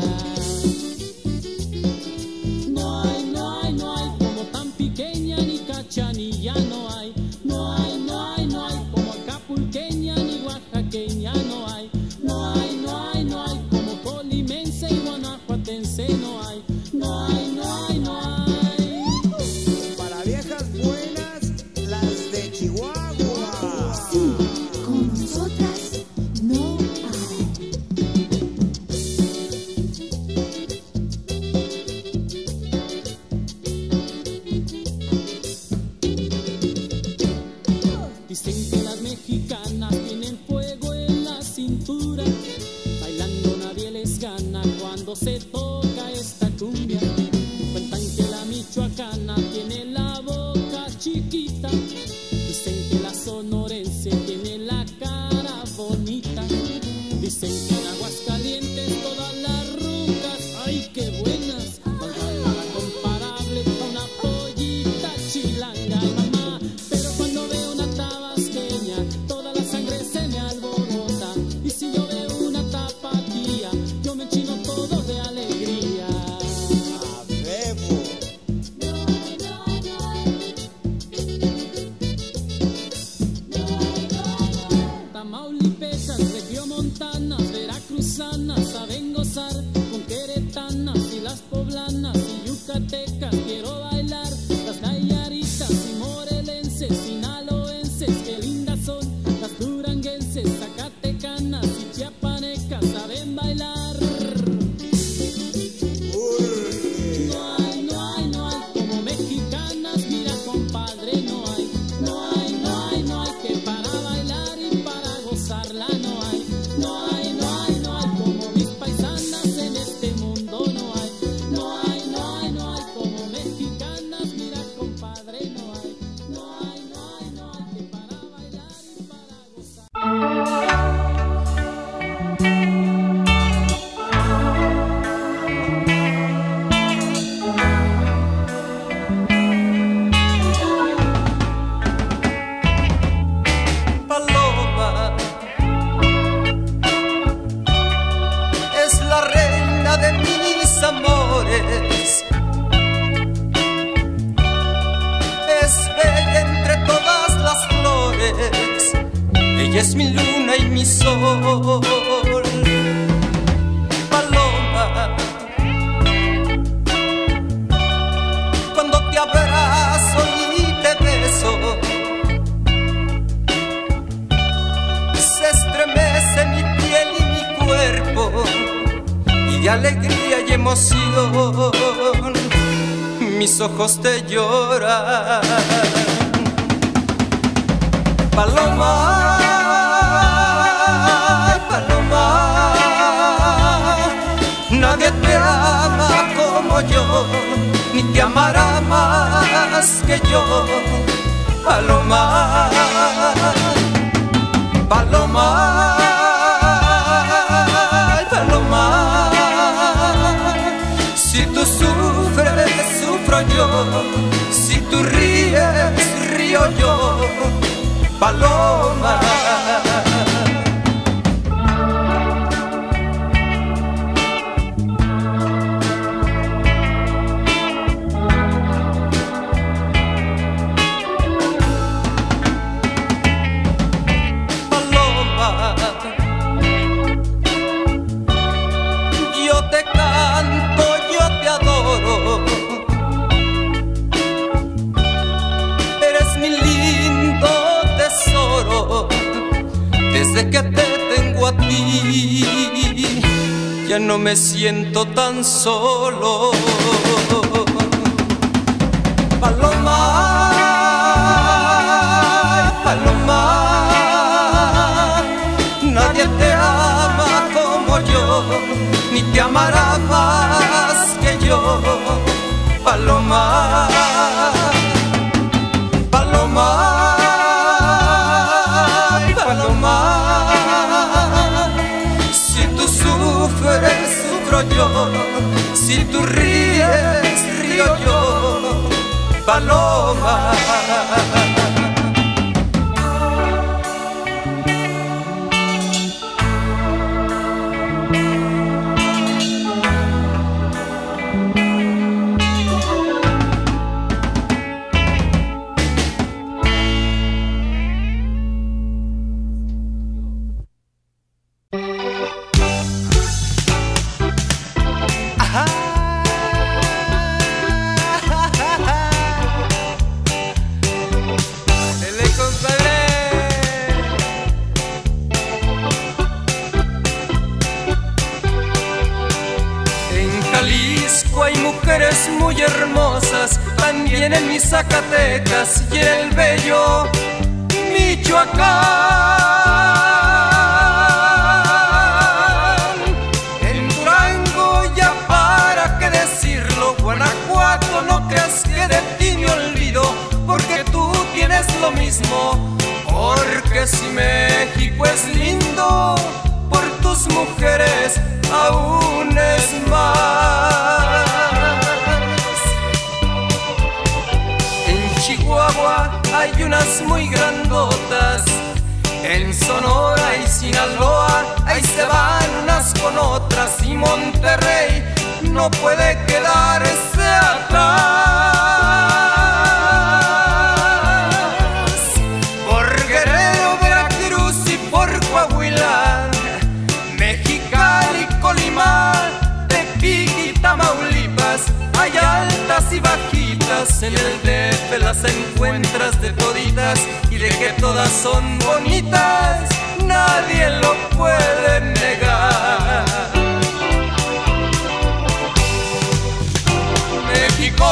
No hay, no hay, no hay como tan pequeña ni cachanilla, no hay, no hay, no hay, no hay como acapulqueña ni oaxaqueña, no hay, no hay, no hay, no hay como colimense y guanajuatense, no hay, no hay, no hay, no hay. Para viejas buenas, las de Chihuahua. Sí, con nosotras no hay. Dicen que las mexicanas tienen fuego en la cintura, bailando nadie les gana cuando se toca esta cumbia. Cuentan que la michoacana tiene la boca chiquita, dicen que la sonorense tiene la cara bonita, dicen que en Aguascalientes todas las rucas, ay qué buenas, mas no hay nada comparable a una pollita chilanga y mamá. Pero cuando veo una tabasqueña, toda la sangre se me alborota, y si yo veo una tapatía, yo me enchino todo de alegría. A bebo. Tamaulipecas, regiomontanas, veracruzanas saben gozar con queretanas y las poblanas y yucatecas quiero bailar, las nayaritas y morelenses, sinaloenses, qué lindas son, las duranguenses, zacatecanas y chiapanecas saben bailar. No hay, no hay, no hay como mexicanas, mira compadre, no hay, no hay, no hay, no hay que para bailar y para gozarla no hay, no hay, no hay, no hay como mis paisanas en este mundo no hay, no hay, no hay, no hay como mexicanas, mira compadre, no hay, no hay, no hay, no hay que para bailar y para gozar. Paloma es la reina de mis amores, es bella entre todas las flores, ella es mi luna y mi sol. Paloma, cuando te abrazo y te beso, se estremece mi piel y mi cuerpo, y de alegría y emoción mis ojos te lloran. Paloma, ay, paloma, nadie te ama como yo, ni te amará más que yo. Paloma, paloma, ay, paloma, si tú sufres, sufro yo, si tú ríes, río yo. Paloma, paloma, yo te canto, yo te adoro, eres mi lindo tesoro, desde que te tengo a ti, ya no me siento tan solo. Paloma, amará más que yo. Paloma, paloma, ay, paloma. Si tú sufres, sufro yo. Si tú ríes, río yo. Paloma. Muy hermosas, también en mis Zacatecas y en el bello Michoacán. En Durango ya para qué decirlo, Guanajuato no creas que de ti me olvido, porque tú tienes lo mismo, porque si México es lindo, por tus mujeres aún es más. Chihuahua hay unas muy grandotas, en Sonora y Sinaloa ahí se van unas con otras, y Monterrey no puede quedarse atrás. Por Guerrero, Veracruz y por Coahuila, Mexicali, Colima, Tepic y Tamaulipas, hay altas y bajitas, en el D F las encuentras de toditas, y de que todas son bonitas nadie lo puede negar. México,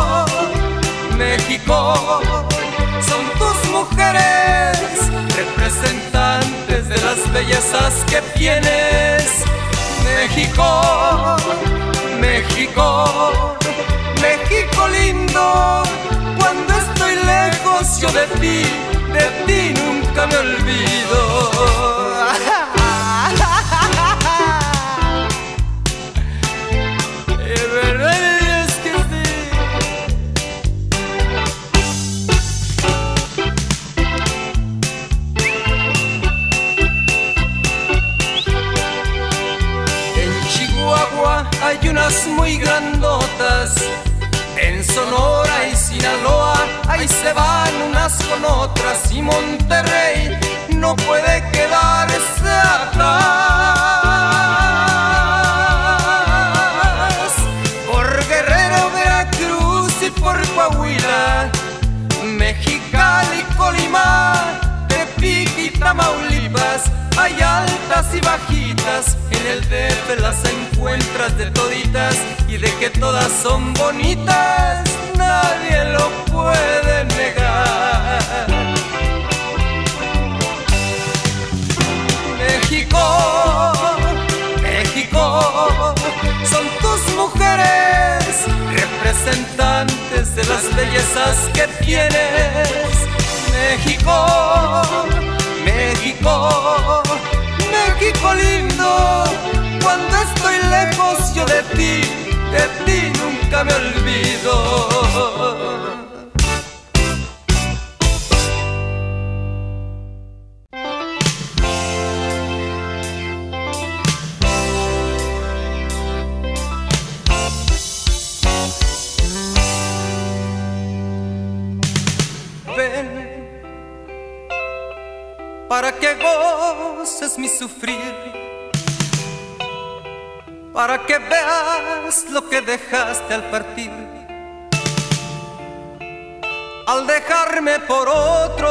México, son tus mujeres, representantes de las bellezas que tienes. México, México, México lindo, cuando estoy lejos yo de ti, de ti nunca me olvido. Es verdad, es que sí. En Chihuahua hay unas muy grandotas, en Sonora y Sinaloa ahí se van unas con otras, y Monterrey no puede quedarse atrás. Por Guerrero, Veracruz y por Coahuila, Mexicali, Colima, Tepic y Tamaulipas, hay altas y bajitas, en el D F las encuentras de toditas, y de que todas son bonitas nadie lo puede negar. México, México, son tus mujeres, representantes de las bellezas que tienes. México, México, México lindo, cuando estoy lejos yo de ti, de ti nunca me olvido. Ven, para que goces mi sufrir, para que veas lo que dejaste al partir, al dejarme por otro.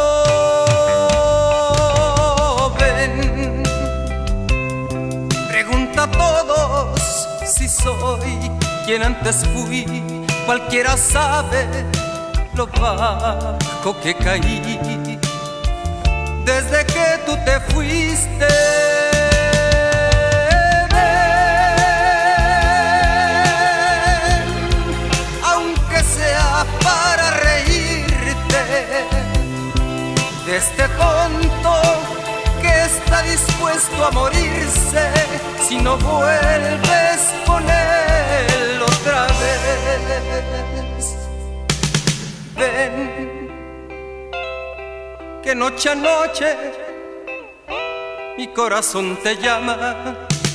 Ven, pregunta a todos si soy quien antes fui, cualquiera sabe lo bajo que caí desde que tú te fuiste. Ven, de este tonto que está dispuesto a morirse si no vuelves con él otra vez. Ven, que noche a noche mi corazón te llama.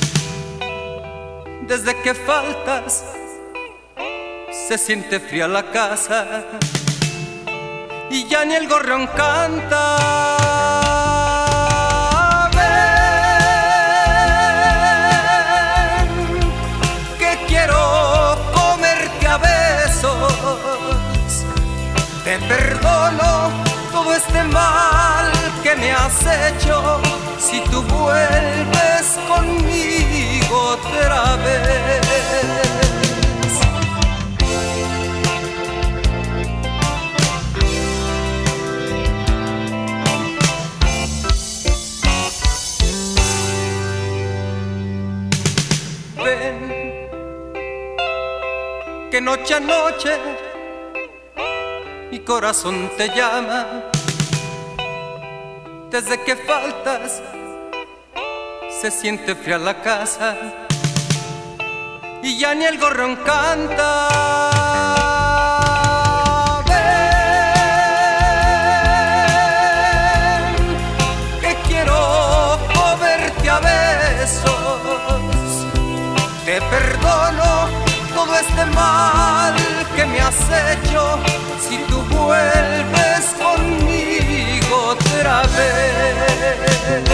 Desde que faltas se siente fría la casa y ya ni el gorrión canta. Ven, que quiero comerte a besos. Te perdono todo este mal que me has hecho si tú vuelves conmigo otra vez. Ven, que noche a noche mi corazón te llama. Desde que faltas se siente fría la casa y ya ni el gorrión canta. Ven, que quiero comerte a besos. Te perdono todo este mal que me has hecho si tú vuelves conmigo otra vez.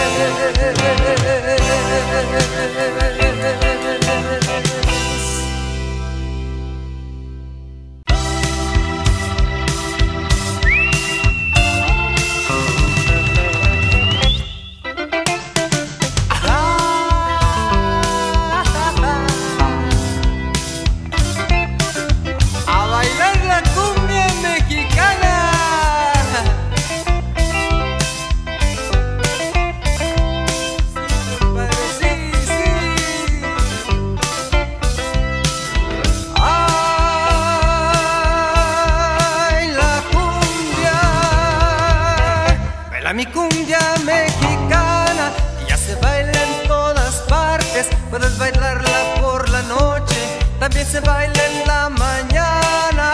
Mi cumbia mexicana, que ya se baila en todas partes. Puedes bailarla por la noche, también se baila en la mañana.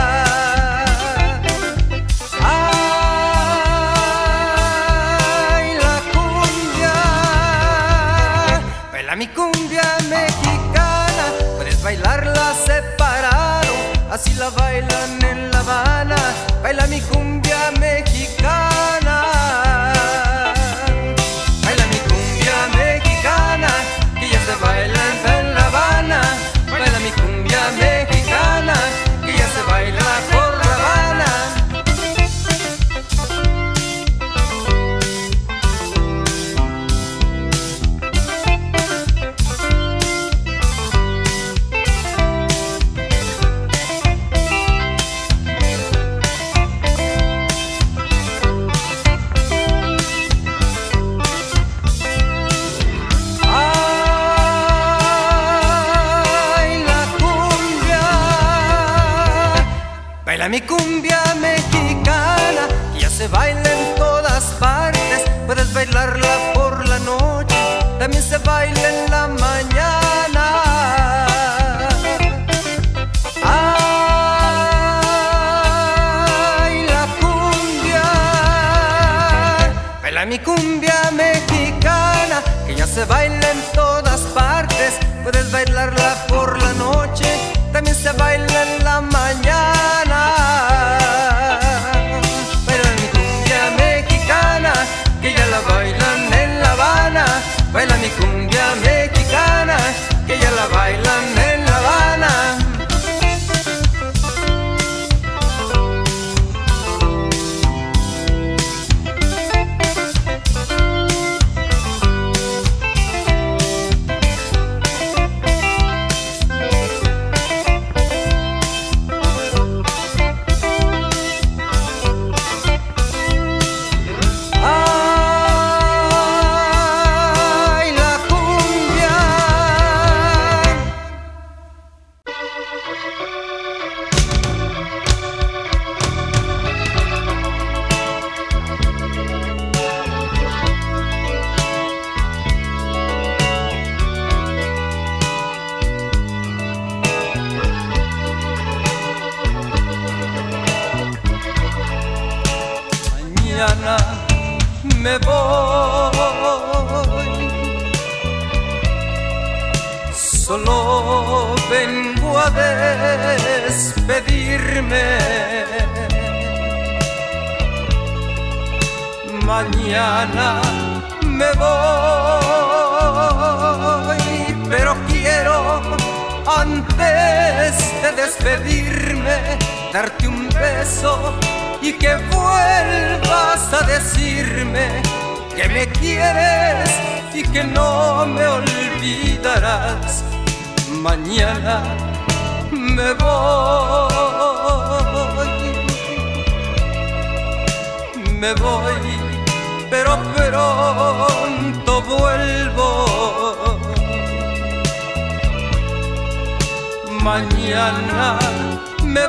Ay, la cumbia, baila mi cumbia mexicana. Puedes bailarla separado, así la bailan en La Habana. Baila mi cumbia mexicana. Baila en La Habana, baila mi cumbia mexicana, que ya se baila por La Habana. Baila mi cumbia mexicana, que ya se baila en todas partes. Puedes bailarla por la noche, también se baila en la mañana. Ay, la cumbia, baila mi cumbia mexicana, que ya se baila en todas partes. Puedes bailarla por la noche, también se baila en la mañana. Que ya la bailan en La Habana, baila mi cumbia mexicana, que ya la bailan en La Habana. mañana me voy. Solo vengo a despedirme. Mañana me voy, pero quiero antes de despedirme darte un beso y que vuelvas a decirme que me quieres y que no me olvidarás. Mañana me voy, me voy, pero pronto vuelvo. Mañana me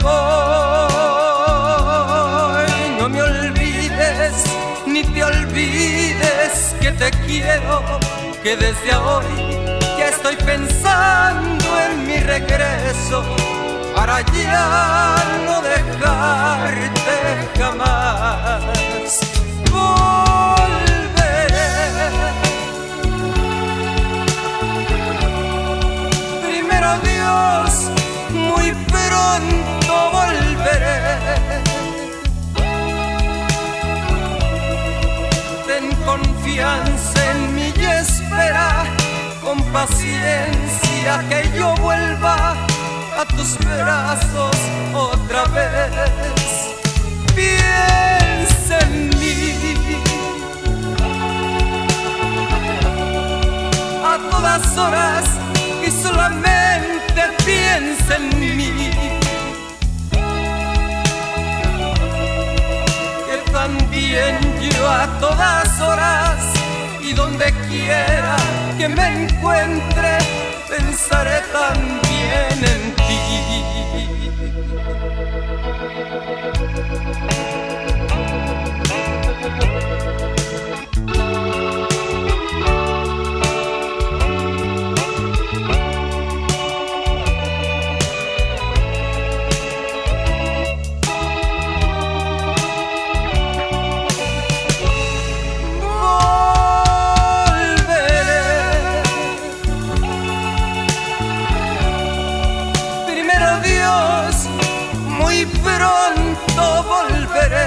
voy, no me olvides ni te olvides que te quiero, que desde hoy ya estoy pensando en mi regreso para ya no dejarte jamás. Volveré, primero Dios, muy pronto volveré. Ten confianza en mí y espera con paciencia que yo vuelva a tus brazos otra vez. Piensa en mí, a todas horas y solamente piensa en mí. Que también yo a todas horas y donde quiera que me encuentre pensaré también en ti. Pronto volveré.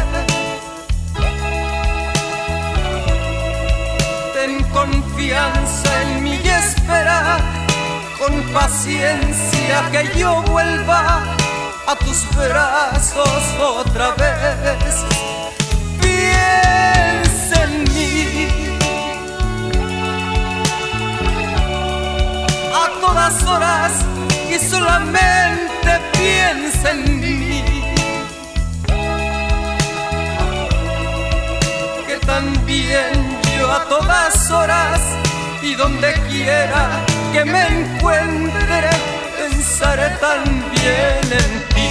Ten confianza en mí y espera con paciencia que yo vuelva a tus brazos otra vez. Piensa en mí, a todas horas y solamente piensa en mí. Que también yo a todas horas y donde quiera que me encuentre pensaré también en ti.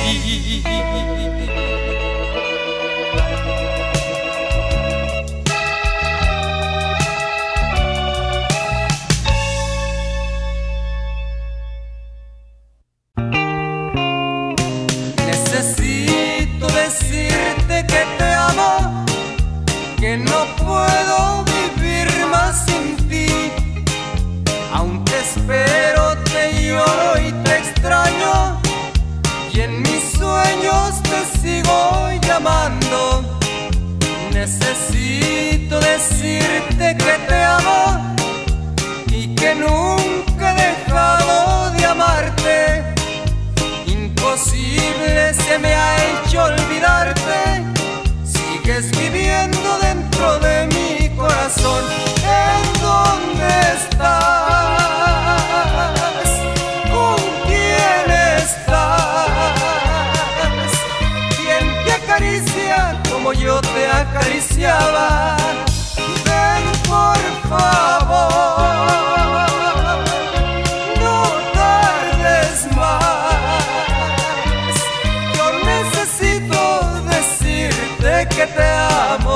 Necesito decirte que te amo, que no puedo vivir más sin ti. Aún te espero, te lloro y te extraño, y en mis sueños te sigo llamando. Necesito decirte que te amo y que nunca he dejado de amarte. Imposible se me ha hecho olvidarte. Sigues viviendo dentro de mi corazón. ¿En dónde estás? ¿Con quién estás? ¿Quién te acaricia como yo te acariciaba? Ven por favor, no tardes más. Yo necesito decirte que te amo.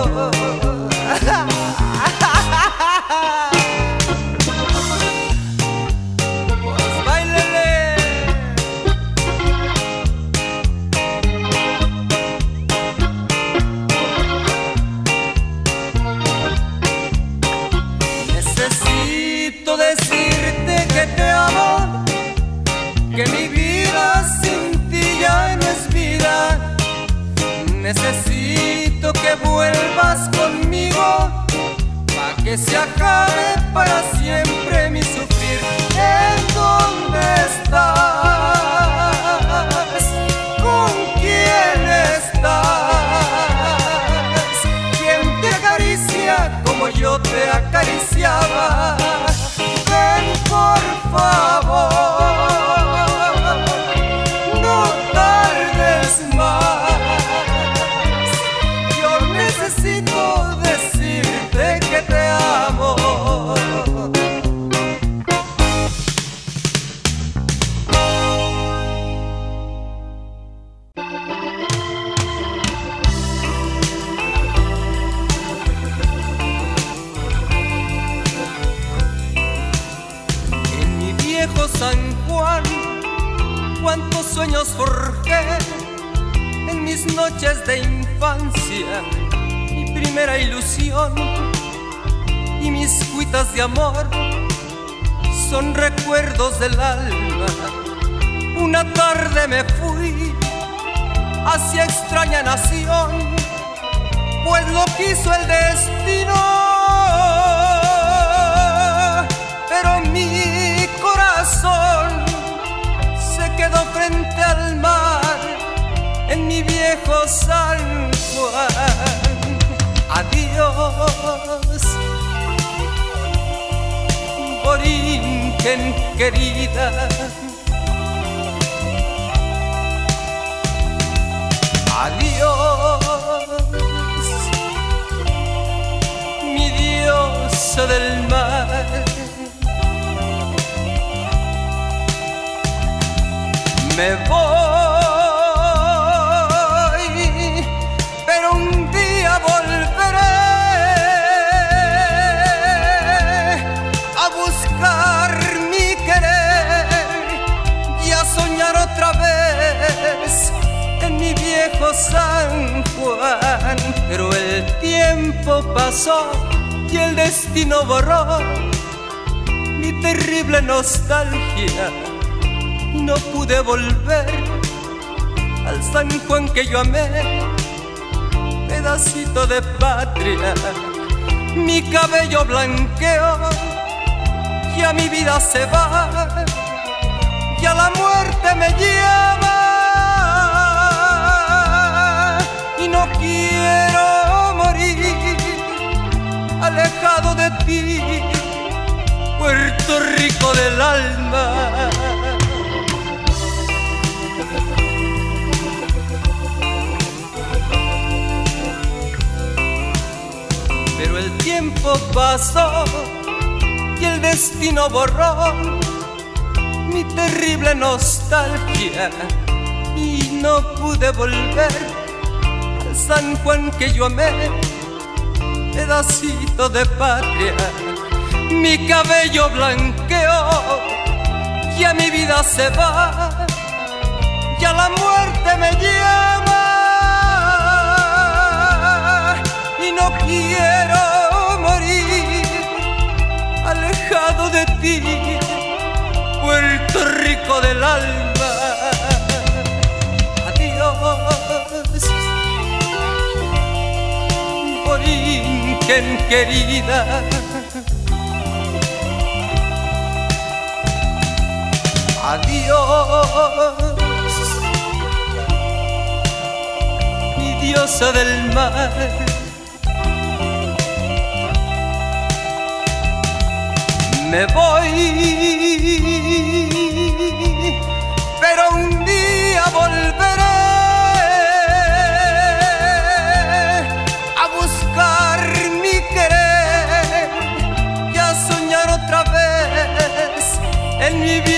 Pues báilele. que se acabe para siempre mi sufrir. ¿En dónde estás? ¿Con quién estás? ¿Quién te acaricia como yo te acariciaba? Ven por favor, no tardes más. Yo necesito decirte que te amo. San Juan, cuántos sueños forjé en mis noches de infancia, mi primera ilusión y mis cuitas de amor son recuerdos del alma. Una tarde me fui hacia extraña nación, pues lo quiso el destino, pero mi corazón se quedó frente al mar en mi viejo San Juan. Adiós, Borinquen querida. Adiós, mi diosa del mar. Me voy, pero un día volveré a buscar mi querer y a soñar otra vez en mi viejo San Juan. Pero el tiempo pasó y el destino borró mi terrible nostalgia. No pude volver al San Juan que yo amé, pedacito de patria. Mi cabello blanqueó, ya mi vida se va, ya la muerte me llama. Y no quiero morir alejado de ti, Puerto Rico del alma. Pero el tiempo pasó y el destino borró mi terrible nostalgia y no pude volver al San Juan que yo amé, pedacito de patria. Mi cabello blanqueó, ya mi vida se va, ya la muerte me llama. Y no quiero morir alejado de ti, Puerto Rico del alma. Adiós, Borinquen querida. Adiós, mi diosa del mar. Me voy, pero un día volveré a buscar mi querer y a soñar otra vez en mi vida.